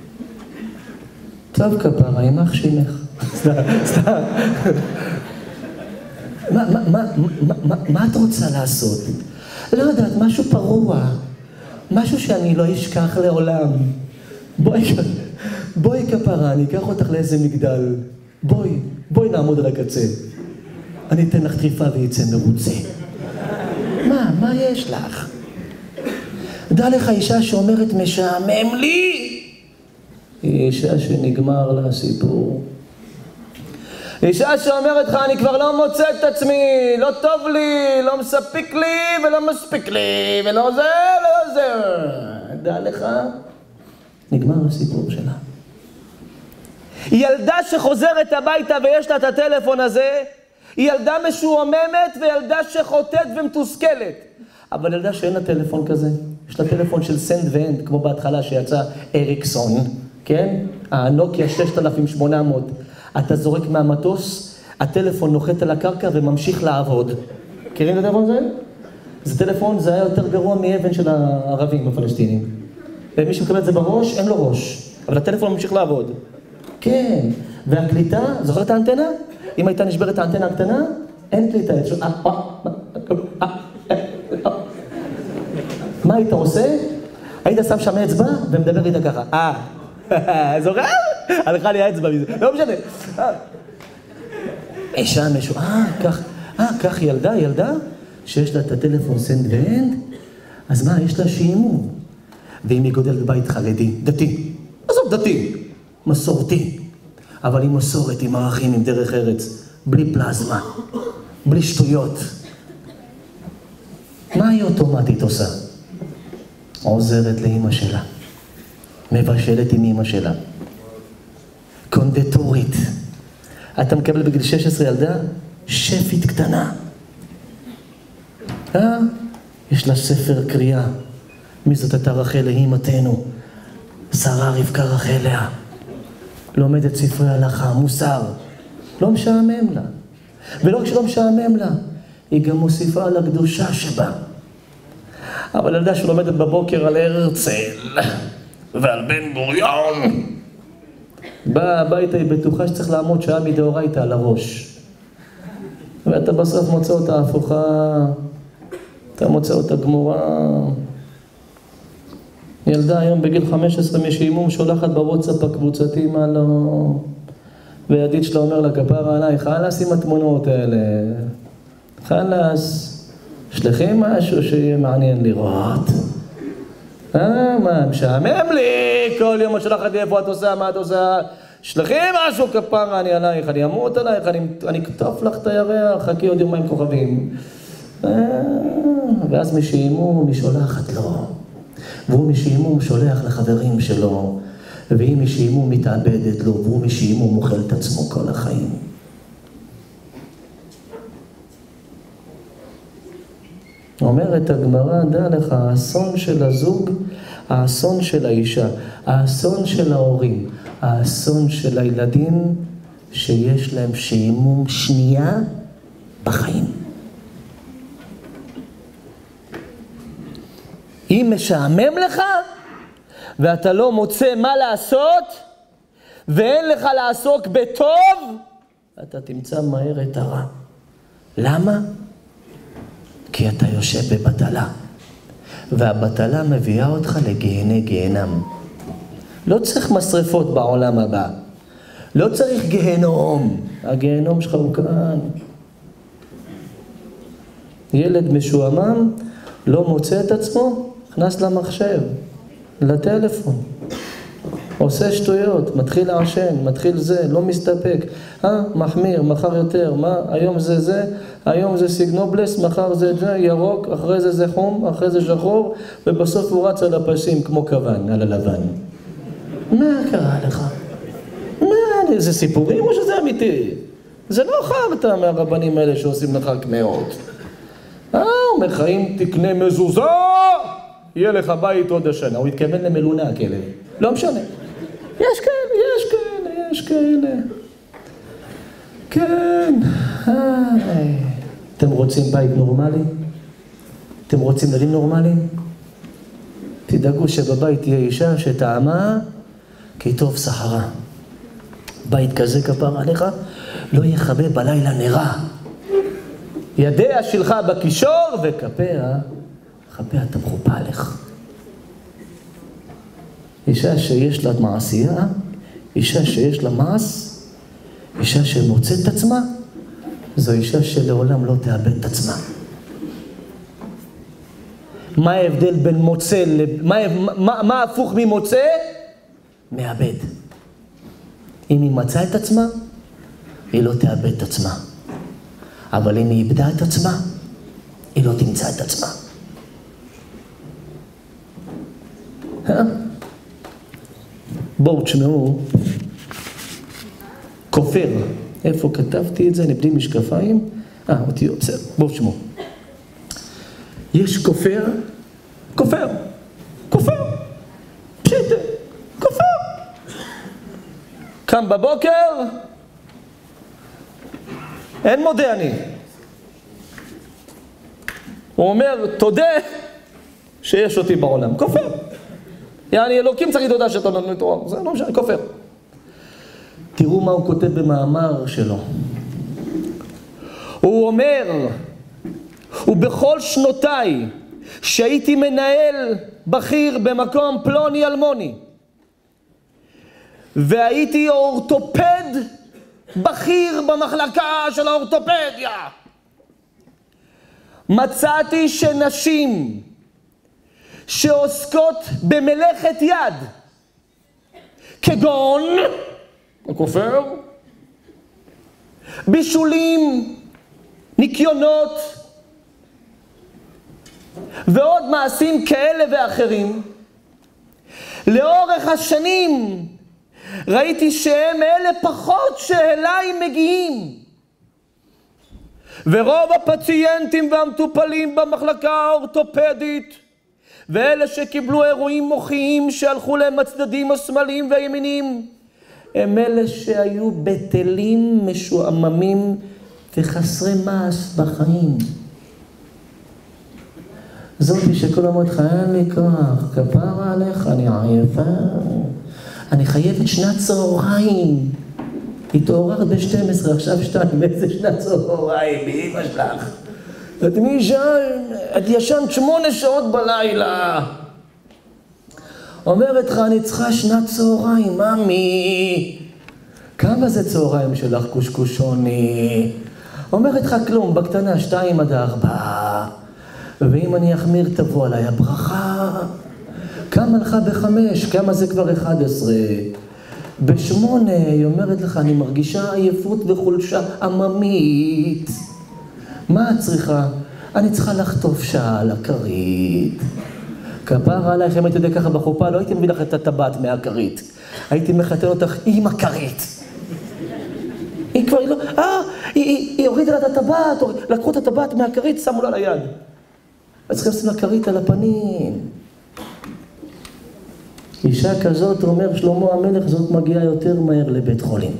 טוב כפרה, ימח שימך. סתם, סתם. מה, מה, מה, מה, מה את רוצה לעשות? לא יודעת, משהו פרוע. משהו שאני לא אשכח לעולם. בואי, בואי כפרה, אני אקח אותך לאיזה מגדל. בואי, בואי נעמוד על הקצה. אני אתן לך דחיפה ויצא מרוצה. מה, מה יש לך? דע לך אישה שאומרת משעמם לי. היא אישה שנגמר לה הסיפור. אישה שאומרת לך, אני כבר לא מוצא את עצמי, לא טוב לי, לא מספיק לי ולא מספיק לי, ולא זה, ולא זה. דע לך, נגמר הסיפור שלה. ילדה שחוזרת הביתה ויש לה את הטלפון הזה, היא ילדה משועממת וילדה שחוטאת ומתוסכלת. אבל ילדה שאין לה טלפון כזה, יש לה טלפון של סנד ואנד, כמו בהתחלה שיצא אריקסון, כן? הנוקיה ששת אלפים ושמונה מאות. אתה זורק מהמטוס, הטלפון נוחת על הקרקע וממשיך לעבוד. מכירים את הטלפון הזה? זה טלפון, זה היה יותר גרוע מאבן של הערבים הפלסטינים. ומי שמקבל את זה בראש, אין לו ראש. אבל הטלפון ממשיך לעבוד. כן, והקליטה, זוכר את האנטנה? אם הייתה נשברת האנטנה הקטנה, אין קליטה. מה היית עושה? היית שם שם אצבע ומדבר איתה ככה. אה, זוכר? הלכה לי האצבע מזה. לא משנה. אישה משהו, אה, כך, אה, כך ילדה, ילדה, שיש לה את הטלפון סנד ואנד, אז מה, יש לה שעימום. ואם היא גודלת בית חרדי, דתי, עזוב דתי, מסורתי, אבל עם מסורת, עם ערכים, עם דרך ארץ, בלי פלזמה, בלי שטויות. מה היא אוטומטית עושה? עוזרת לאמא שלה, מבשלת עם אמא שלה, קונדטורית. אתה מקבל בגיל שש עשרה ילדה, שפית קטנה. אה? יש לה ספר קריאה. מי זאת הייתה רחל לאמתנו? שרה רבקה רחליה. לומדת ספרי הלכה, מוסר. לא משעמם לה. ולא כשלא משעמם לה, היא גם מוסיפה על הקדושה שבה. אבל ילדה שלומדת בבוקר על הרצל ועל בן גוריון, באה הביתה, היא בטוחה שצריך לעמוד שעה מדאורייתא על הראש. ואתה בסוף מוצא אותה הפוכה, אתה מוצא אותה גמורה. ילדה היום בגיל חמש עשרה משעימום שולחת בוואטסאפ הקבוצתי מה לא, וידיד שלה אומר לה, כפרה עליי, חלאס עם התמונות האלה, חלאס, שלחי משהו שיהיה מעניין לראות. אה, מה, משעמם לי, כל יום שלחת לי איפה את עושה, מה את עושה, שלחי משהו כפרה, אני עלייך, אני אמות עלייך, אני, אני אכתוב לך את הירח, חכי עוד יומיים כוכבים. אה, ואז משעימום היא שולחת לו. והוא משעימום שולח לחברים שלו, והיא משעימום מתאבדת לו, והוא משעימום מוכל את עצמו כל החיים. אומרת הגמרא, דע לך, האסון של הזוג, האסון של האישה, האסון של ההורים, האסון של הילדים, שיש להם שעימום שנייה בחיים. אם משעמם לך, ואתה לא מוצא מה לעשות, ואין לך לעסוק בטוב, אתה תמצא מהר את הרע. למה? כי אתה יושב בבטלה, והבטלה מביאה אותך לגיהני גיהנם. לא צריך משרפות בעולם הבא, לא צריך גיהנום, הגיהנום שלך הוא כאן. ילד משועמם לא מוצא את עצמו, נכנס למחשב, לטלפון, עושה שטויות, מתחיל לעשן, מתחיל זה, לא מסתפק, אה, מחמיר, מחר יותר, מה, היום זה זה, היום זה סיגנובלס, מחר זה זה, ירוק, אחרי זה זה חום, אחרי זה שחור, ובסוף הוא רץ על הפסים כמו כוון, על הלבן. מה קרה לך? מה, זה סיפורים או שזה אמיתי? זה לא חרטה מהרבנים האלה שעושים לך קמאות. אה, אומר לך, אם תקנה מזוזה, יהיה לך בית עוד השנה. הוא התכוון למלונה הכלב. לא משנה. יש כאלה, יש כאלה, יש כאלה. כן. איי. אתם רוצים בית נורמלי? אתם רוצים ילדים נורמליים? תדאגו שבבית תהיה אישה שטעמה כי טוב סחרה. בית כזה כפר עליך, לא יחבא בלילה נרה. ידיה שלך בקישור וכפיה, כפיה תמחופה לך. אישה שיש לה מעשייה, אישה שיש לה מעש, אישה שמוצאת את עצמה, זו אישה שלעולם לא תאבד את עצמה. מה ההבדל בין מוצא, מה, מה, מה הפוך ממוצא? מאבד. אם היא מצאה את עצמה, היא לא תאבד את עצמה. אבל אם היא איבדה את עצמה, היא לא תמצא את עצמה. בואו תשמעו, כופר. איפה כתבתי את זה? אני בלי משקפיים. אה, אותי יוצר. בואו תשמעו. יש כופר, כופר, כופר, פשיטה, כופר. קם בבוקר, אין מודה אני. הוא אומר, תודה שיש אותי בעולם. כופר. יעני, אלוקים צריך תודה שאתה נותן תורה. זה לא משנה, כופר. תראו מה הוא כותב במאמר שלו. הוא אומר, ובכל שנותיי שהייתי מנהל בכיר במקום פלוני אלמוני, והייתי אורתופד בכיר במחלקה של האורתופדיה, מצאתי שנשים שעוסקות במלאכת יד, כגון הכופר, בישולים, ניקיונות ועוד מעשים כאלה ואחרים, לאורך השנים ראיתי שהם אלה פחות שאליי מגיעים, ורוב הפציינטים והמטופלים במחלקה האורתופדית ואלה שקיבלו אירועים מוחיים שהלכו להם הצדדים השמאליים והימיניים, הם אלה שהיו בטלים, משועממים וחסרי מעש בחיים. זאתי שכל אמרת לך, אין לי כוח, כפרה עליך, אני עייפה, אני חייבת שנת צהריים. התעוררת ב-שתים עשרה, עכשיו שתיים, איזה שנת צהריים, באמא שלך. את מי ישן? את ישנת שמונה שעות בלילה. אומרת לך, אני צריכה שנת צהריים, ממי. כמה זה צהריים שלך קושקושוני? אומרת לך כלום, בקטנה, שתיים עד ארבע. ואם אני אחמיר תבוא עליי הברכה. כמה לך בחמש? כמה זה כבר אחד עשרה? בשמונה, היא אומרת לך, אני מרגישה עייפות וחולשה עממית. מה את צריכה? אני צריכה לחטוף שעה על הכרית. כפרה עלייך, אם הייתי יודע ככה בחופה, לא הייתי מביא לך את הטבעת מהכרית. הייתי מחתן אותך עם הכרית. היא כבר, היא לא, אה, היא, היא, היא הורידה לה את הטבעת, לקחו את הטבעת מהכרית, שמו לה ליד. אז צריכים לשים לה כרית על הפנים. אישה כזאת, אומר שלמה המלך, זאת מגיעה יותר מהר לבית חולים.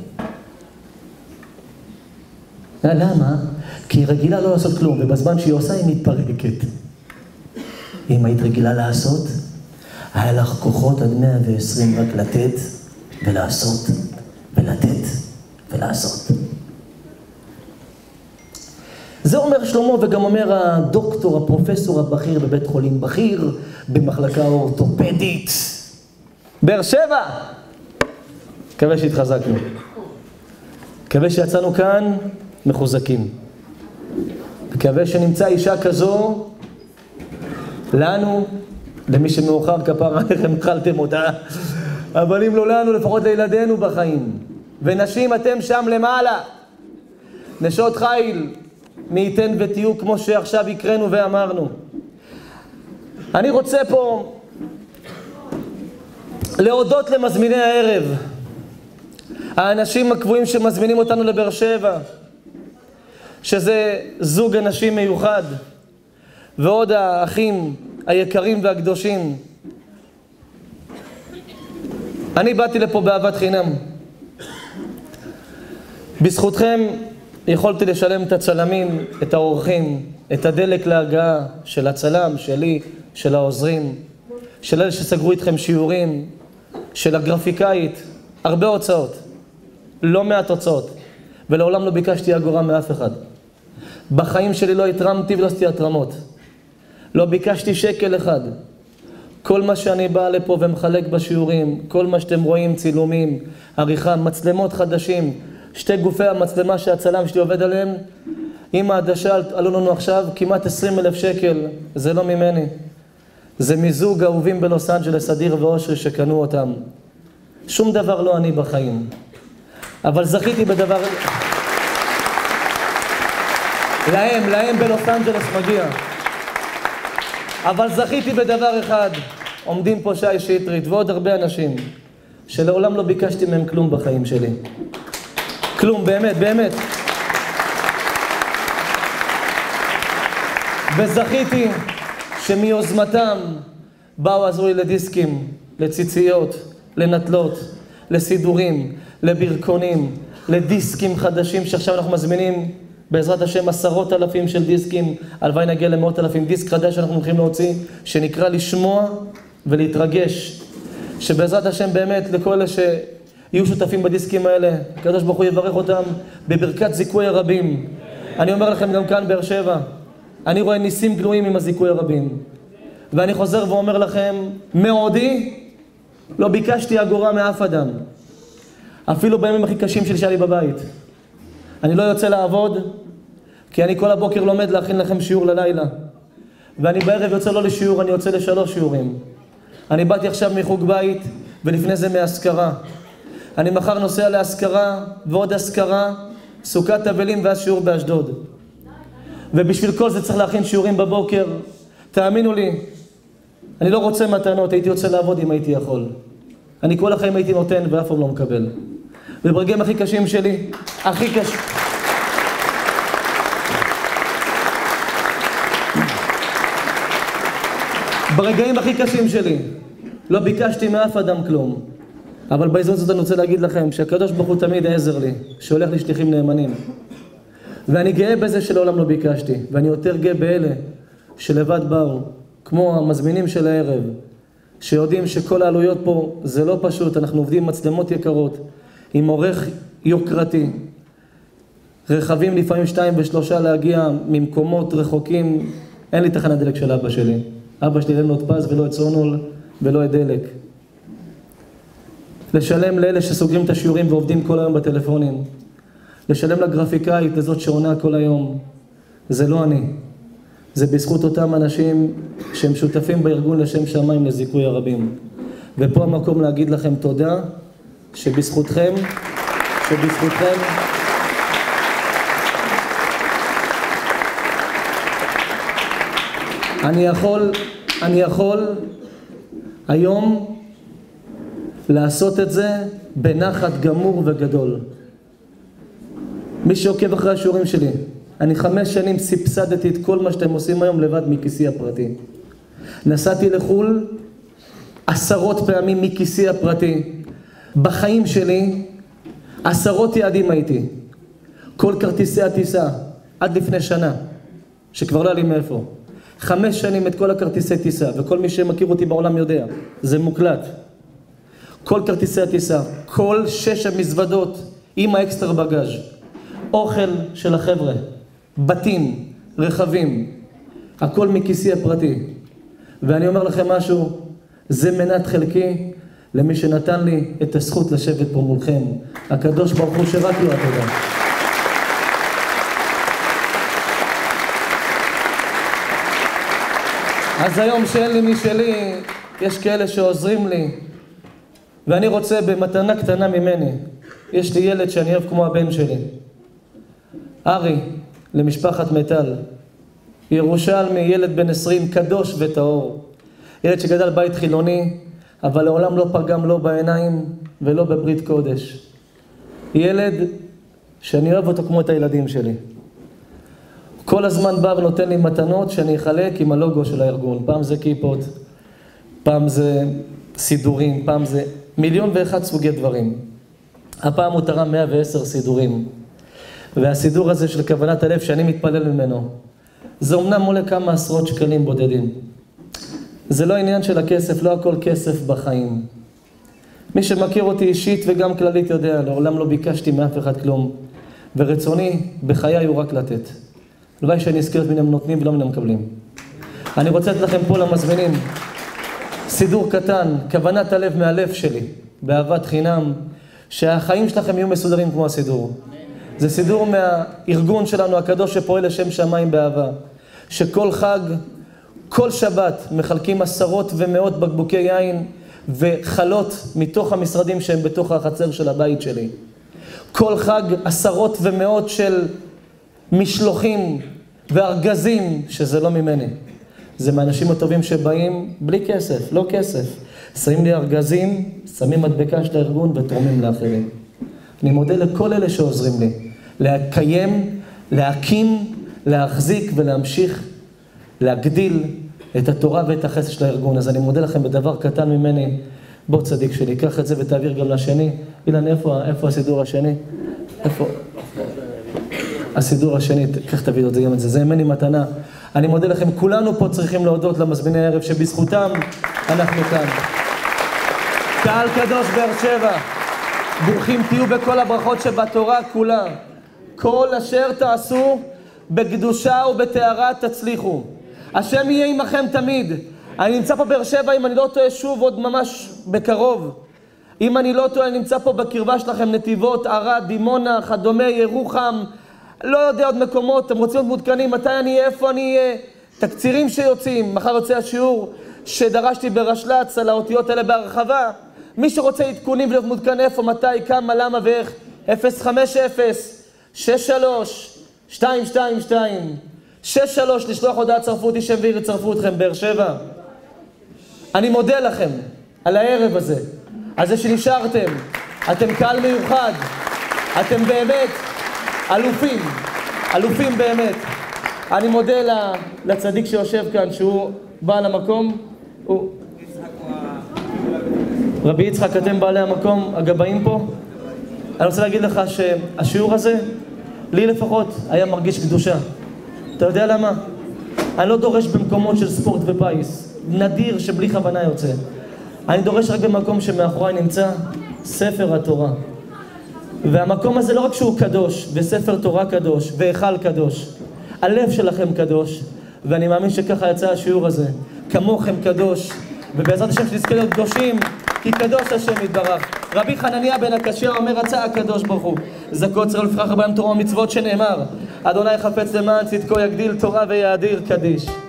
למה? כי היא רגילה לא לעשות כלום, ובזמן שהיא עושה היא מתפרקת. אם היית רגילה לעשות, היה לך כוחות עד מאה ועשרים רק לתת ולעשות, ולתת ולעשות. זה אומר שלמה, וגם אומר הדוקטור, הפרופסור הבכיר בבית חולים בכיר, במחלקה אורתופדית. באר שבע! מקווה שהתחזקנו. מקווה שיצאנו כאן מחוזקים. מקווה שנמצא אישה כזו, לנו, למי שמאוחר כפר עליכם אכלתם אותה, אבל אם לא לנו, לפחות לילדינו בחיים. ונשים, אתם שם למעלה. נשות חיל, מי ייתן ותהיו כמו שעכשיו הקראנו ואמרנו. אני רוצה פה להודות למזמיני הערב, האנשים הקבועים שמזמינים אותנו לבאר שבע, שזה זוג אנשים מיוחד, ועוד האחים היקרים והקדושים. אני באתי לפה באהבת חינם. בזכותכם יכולתי לשלם את הצלמים, את האורחים, את הדלק להגעה של הצלם, שלי, של העוזרים, של אלה שסגרו איתכם שיעורים, של הגרפיקאית, הרבה הוצאות, לא מעט הוצאות, ולעולם לא ביקשתי אגורה מאף אחד. בחיים שלי לא התרמתי ולא עשיתי התרמות. לא ביקשתי שקל אחד. כל מה שאני בא לפה ומחלק בשיעורים, כל מה שאתם רואים, צילומים, עריכה, מצלמות חדשים, שתי גופי המצלמה שהצלם שלי עובד עליהם, עם העדשה עלו לנו עכשיו כמעט עשרים אלף שקל, זה לא ממני. זה מזוג אהובים בלוס אנג'לס, אדיר ואושרי, שקנו אותם. שום דבר לא אני בחיים. אבל זכיתי בדבר... להם, להם בלוס אנג'לס מגיע. אבל זכיתי בדבר אחד. עומדים פה שי שטרית ועוד הרבה אנשים שלעולם לא ביקשתי מהם כלום בחיים שלי. כלום, באמת, באמת. וזכיתי שמיוזמתם באו עזרו לי לדיסקים, לציציות, לנטלות, לסידורים, לברכונים, לדיסקים חדשים שעכשיו אנחנו מזמינים בעזרת השם עשרות אלפים של דיסקים, הלוואי נגיע למאות אלפים. דיסק חדש שאנחנו הולכים להוציא שנקרא לשמוע ולהתרגש, שבעזרת השם באמת לכל אלה שיהיו שותפים בדיסקים האלה, הקדוש ברוך הוא יברך אותם בברכת זיכוי הרבים. אני אומר לכם גם כאן באר שבע, אני רואה ניסים גלויים עם הזיכוי הרבים, ואני חוזר ואומר לכם, מעודי לא ביקשתי אגורה מאף אדם, אפילו בימים הכי קשים של שלי בבית. אני לא יוצא לעבוד, כי אני כל הבוקר לומד להכין לכם שיעור ללילה, ואני בערב יוצא לא לשיעור, אני יוצא לשלוש שיעורים. אני באתי עכשיו מחוג בית, ולפני זה מהשכרה. אני מחר נוסע להשכרה, ועוד השכרה, סוכת אבלים ואז שיעור באשדוד. ובשביל כל זה צריך להכין שיעורים בבוקר. תאמינו לי, אני לא רוצה מתנות, הייתי יוצא לעבוד אם הייתי יכול. אני כל החיים הייתי נותן ואף פעם לא מקבל. וברגעים הכי קשים שלי, הכי קשים. ברגעים הכי קשים שלי, לא ביקשתי מאף אדם כלום. אבל בהזדמנות הזאת אני רוצה להגיד לכם שהקדוש ברוך הוא תמיד עזר לי, שהולך לי שליחים נאמנים. ואני גאה בזה שלעולם לא ביקשתי, ואני יותר גאה באלה שלבד באו, כמו המזמינים של הערב, שיודעים שכל העלויות פה זה לא פשוט, אנחנו עובדים עם מצלמות יקרות, עם עורך יוקרתי, רכבים לפעמים שתיים ושלושה להגיע ממקומות רחוקים. אין לי תחנת דלק של אבא שלי. אבא שלי אין לו את פז ולא את סונול ולא את דלק. לשלם לאלה שסוגרים את השיעורים ועובדים כל היום בטלפונים. לשלם לגרפיקאית, לזאת שעונה כל היום. זה לא אני. זה בזכות אותם אנשים שהם שותפים בארגון לשם שמיים לזיכוי הרבים. ופה המקום להגיד לכם תודה, שבזכותכם, שבזכותכם, אני יכול, אני יכול היום לעשות את זה בנחת גמור וגדול. מי שעוקב אחרי השיעורים שלי, אני חמש שנים סבסדתי את כל מה שאתם עושים היום לבד מכיסי הפרטי. נסעתי לחול עשרות פעמים מכיסי הפרטי. בחיים שלי עשרות יעדים הייתי. כל כרטיסי הטיסה עד לפני שנה, שכבר לא היה לי מאיפה. חמש שנים את כל הכרטיסי טיסה, וכל מי שמכיר אותי בעולם יודע, זה מוקלט. כל כרטיסי הטיסה, כל שש המזוודות עם האקסטרה בגאז', אוכל של החבר'ה, בתים, רכבים, הכל מכיסי הפרטי. ואני אומר לכם משהו, זה מנת חלקי למי שנתן לי את הזכות לשבת פה מולכם. הקדוש ברוך הוא שרק לו התודה. אז היום שאין לי מי שלי, יש כאלה שעוזרים לי, ואני רוצה במתנה קטנה ממני. יש לי ילד שאני אוהב כמו הבן שלי. ארי, למשפחת מטל. ירושלמי, ילד בן עשרים, קדוש וטהור. ילד שגדל בית חילוני, אבל לעולם לא פגם לא בעיניים ולא בברית קודש. ילד שאני אוהב אותו כמו את הילדים שלי. כל הזמן בא ונותן לי מתנות שאני אחלק עם הלוגו של הארגון. פעם זה כיפות, פעם זה סידורים, פעם זה מיליון ואחד סוגי דברים. הפעם הוא תרם מאה ועשר סידורים. והסידור הזה של כוונת הלב שאני מתפלל ממנו, זה אומנם עולה כמה עשרות שקלים בודדים. זה לא עניין של הכסף, לא הכל כסף בחיים. מי שמכיר אותי אישית וגם כללית יודע, לעולם לא ביקשתי מאף אחד כלום. ורצוני בחיי הוא רק לתת. הלוואי שאני אזכיר את מן נותנים ולא מן מקבלים. אני רוצה לתת לכם פה למזמינים סידור קטן, כוונת הלב מהלב שלי, באהבת חינם, שהחיים שלכם יהיו מסודרים כמו הסידור. זה סידור מהארגון שלנו הקדוש שפועל לשם שמיים באהבה, שכל חג, כל שבת מחלקים עשרות ומאות בקבוקי יין, וחלות מתוך המשרדים שהם בתוך החצר של הבית שלי. כל חג עשרות ומאות של משלוחים וארגזים, שזה לא ממני. זה מהאנשים הטובים שבאים בלי כסף, לא כסף. שמים לי ארגזים, שמים מדבקה של הארגון ותורמים לאחרים. אני מודה לכל אלה שעוזרים לי. לקיים, להקים, להחזיק ולהמשיך, להגדיל את התורה ואת החסד של הארגון. אז אני מודה לכם בדבר קטן ממני. בוא צדיק שלי, קח את זה ותעביר גם לשני. אילן, איפה, איפה הסידור השני? איפה? הסידור השני, קח תביא את זה גם את זה. זה ממני מתנה. אני מודה לכם, כולנו פה צריכים להודות למזמיני הערב שבזכותם אנחנו כאן. קהל קדוש באר שבע, ברוכים תהיו בכל הברכות שבתורה כולה. כל אשר תעשו בקדושה ובתארה תצליחו. השם יהיה עמכם תמיד. אני נמצא פה באר שבע, אם אני לא טועה שוב עוד ממש בקרוב. אם אני לא טועה, אני נמצא פה בקרבה שלכם, נתיבות, ערד, דימונה, חדומי, ירוחם, לא יודע עוד מקומות, אתם רוצים להיות מותקנים, מתי אני אהיה, איפה אני אהיה, תקצירים שיוצאים, מחר יוצא השיעור שדרשתי ברשל"צ על האותיות האלה בהרחבה, מי שרוצה עדכונים ולהיות מותקן איפה, מתי, כמה, למה ואיך, אפס חמש אפס שש שלוש שתיים שתיים שתיים שש שלוש לשלוח הודעה צרפו אותי שם ועיר יצרפו אתכם באר שבע. אני מודה לכם על הערב הזה, על זה שנשארתם, אתם קהל מיוחד, אתם באמת אלופים, אלופים באמת. אני מודה לצדיק שיושב כאן, שהוא בעל המקום, הוא... רבי יצחק, אתם בעלי המקום, הגבאים פה. אני רוצה להגיד לך שהשיעור הזה, לי לפחות, היה מרגיש קדושה. אתה יודע למה? אני לא דורש במקומות של ספורט ופייס, נדיר שבלי כוונה יוצא. אני דורש רק במקום שמאחורי נמצא ספר התורה. והמקום הזה לא רק שהוא קדוש, וספר תורה קדוש, והיכל קדוש. הלב שלכם קדוש, ואני מאמין שככה יצא השיעור הזה. כמוכם קדוש, ובעזרת השם שנזכה להיות קדושים, כי קדוש השם יתברך. רבי חנניה בן הקשיא אומר, רצה הקדוש ברוך הוא, זכו צריך לפרח בהם תורה ומצוות שנאמר, אדוני חפץ למען צדקו יגדיל תורה ויאדיר קדיש.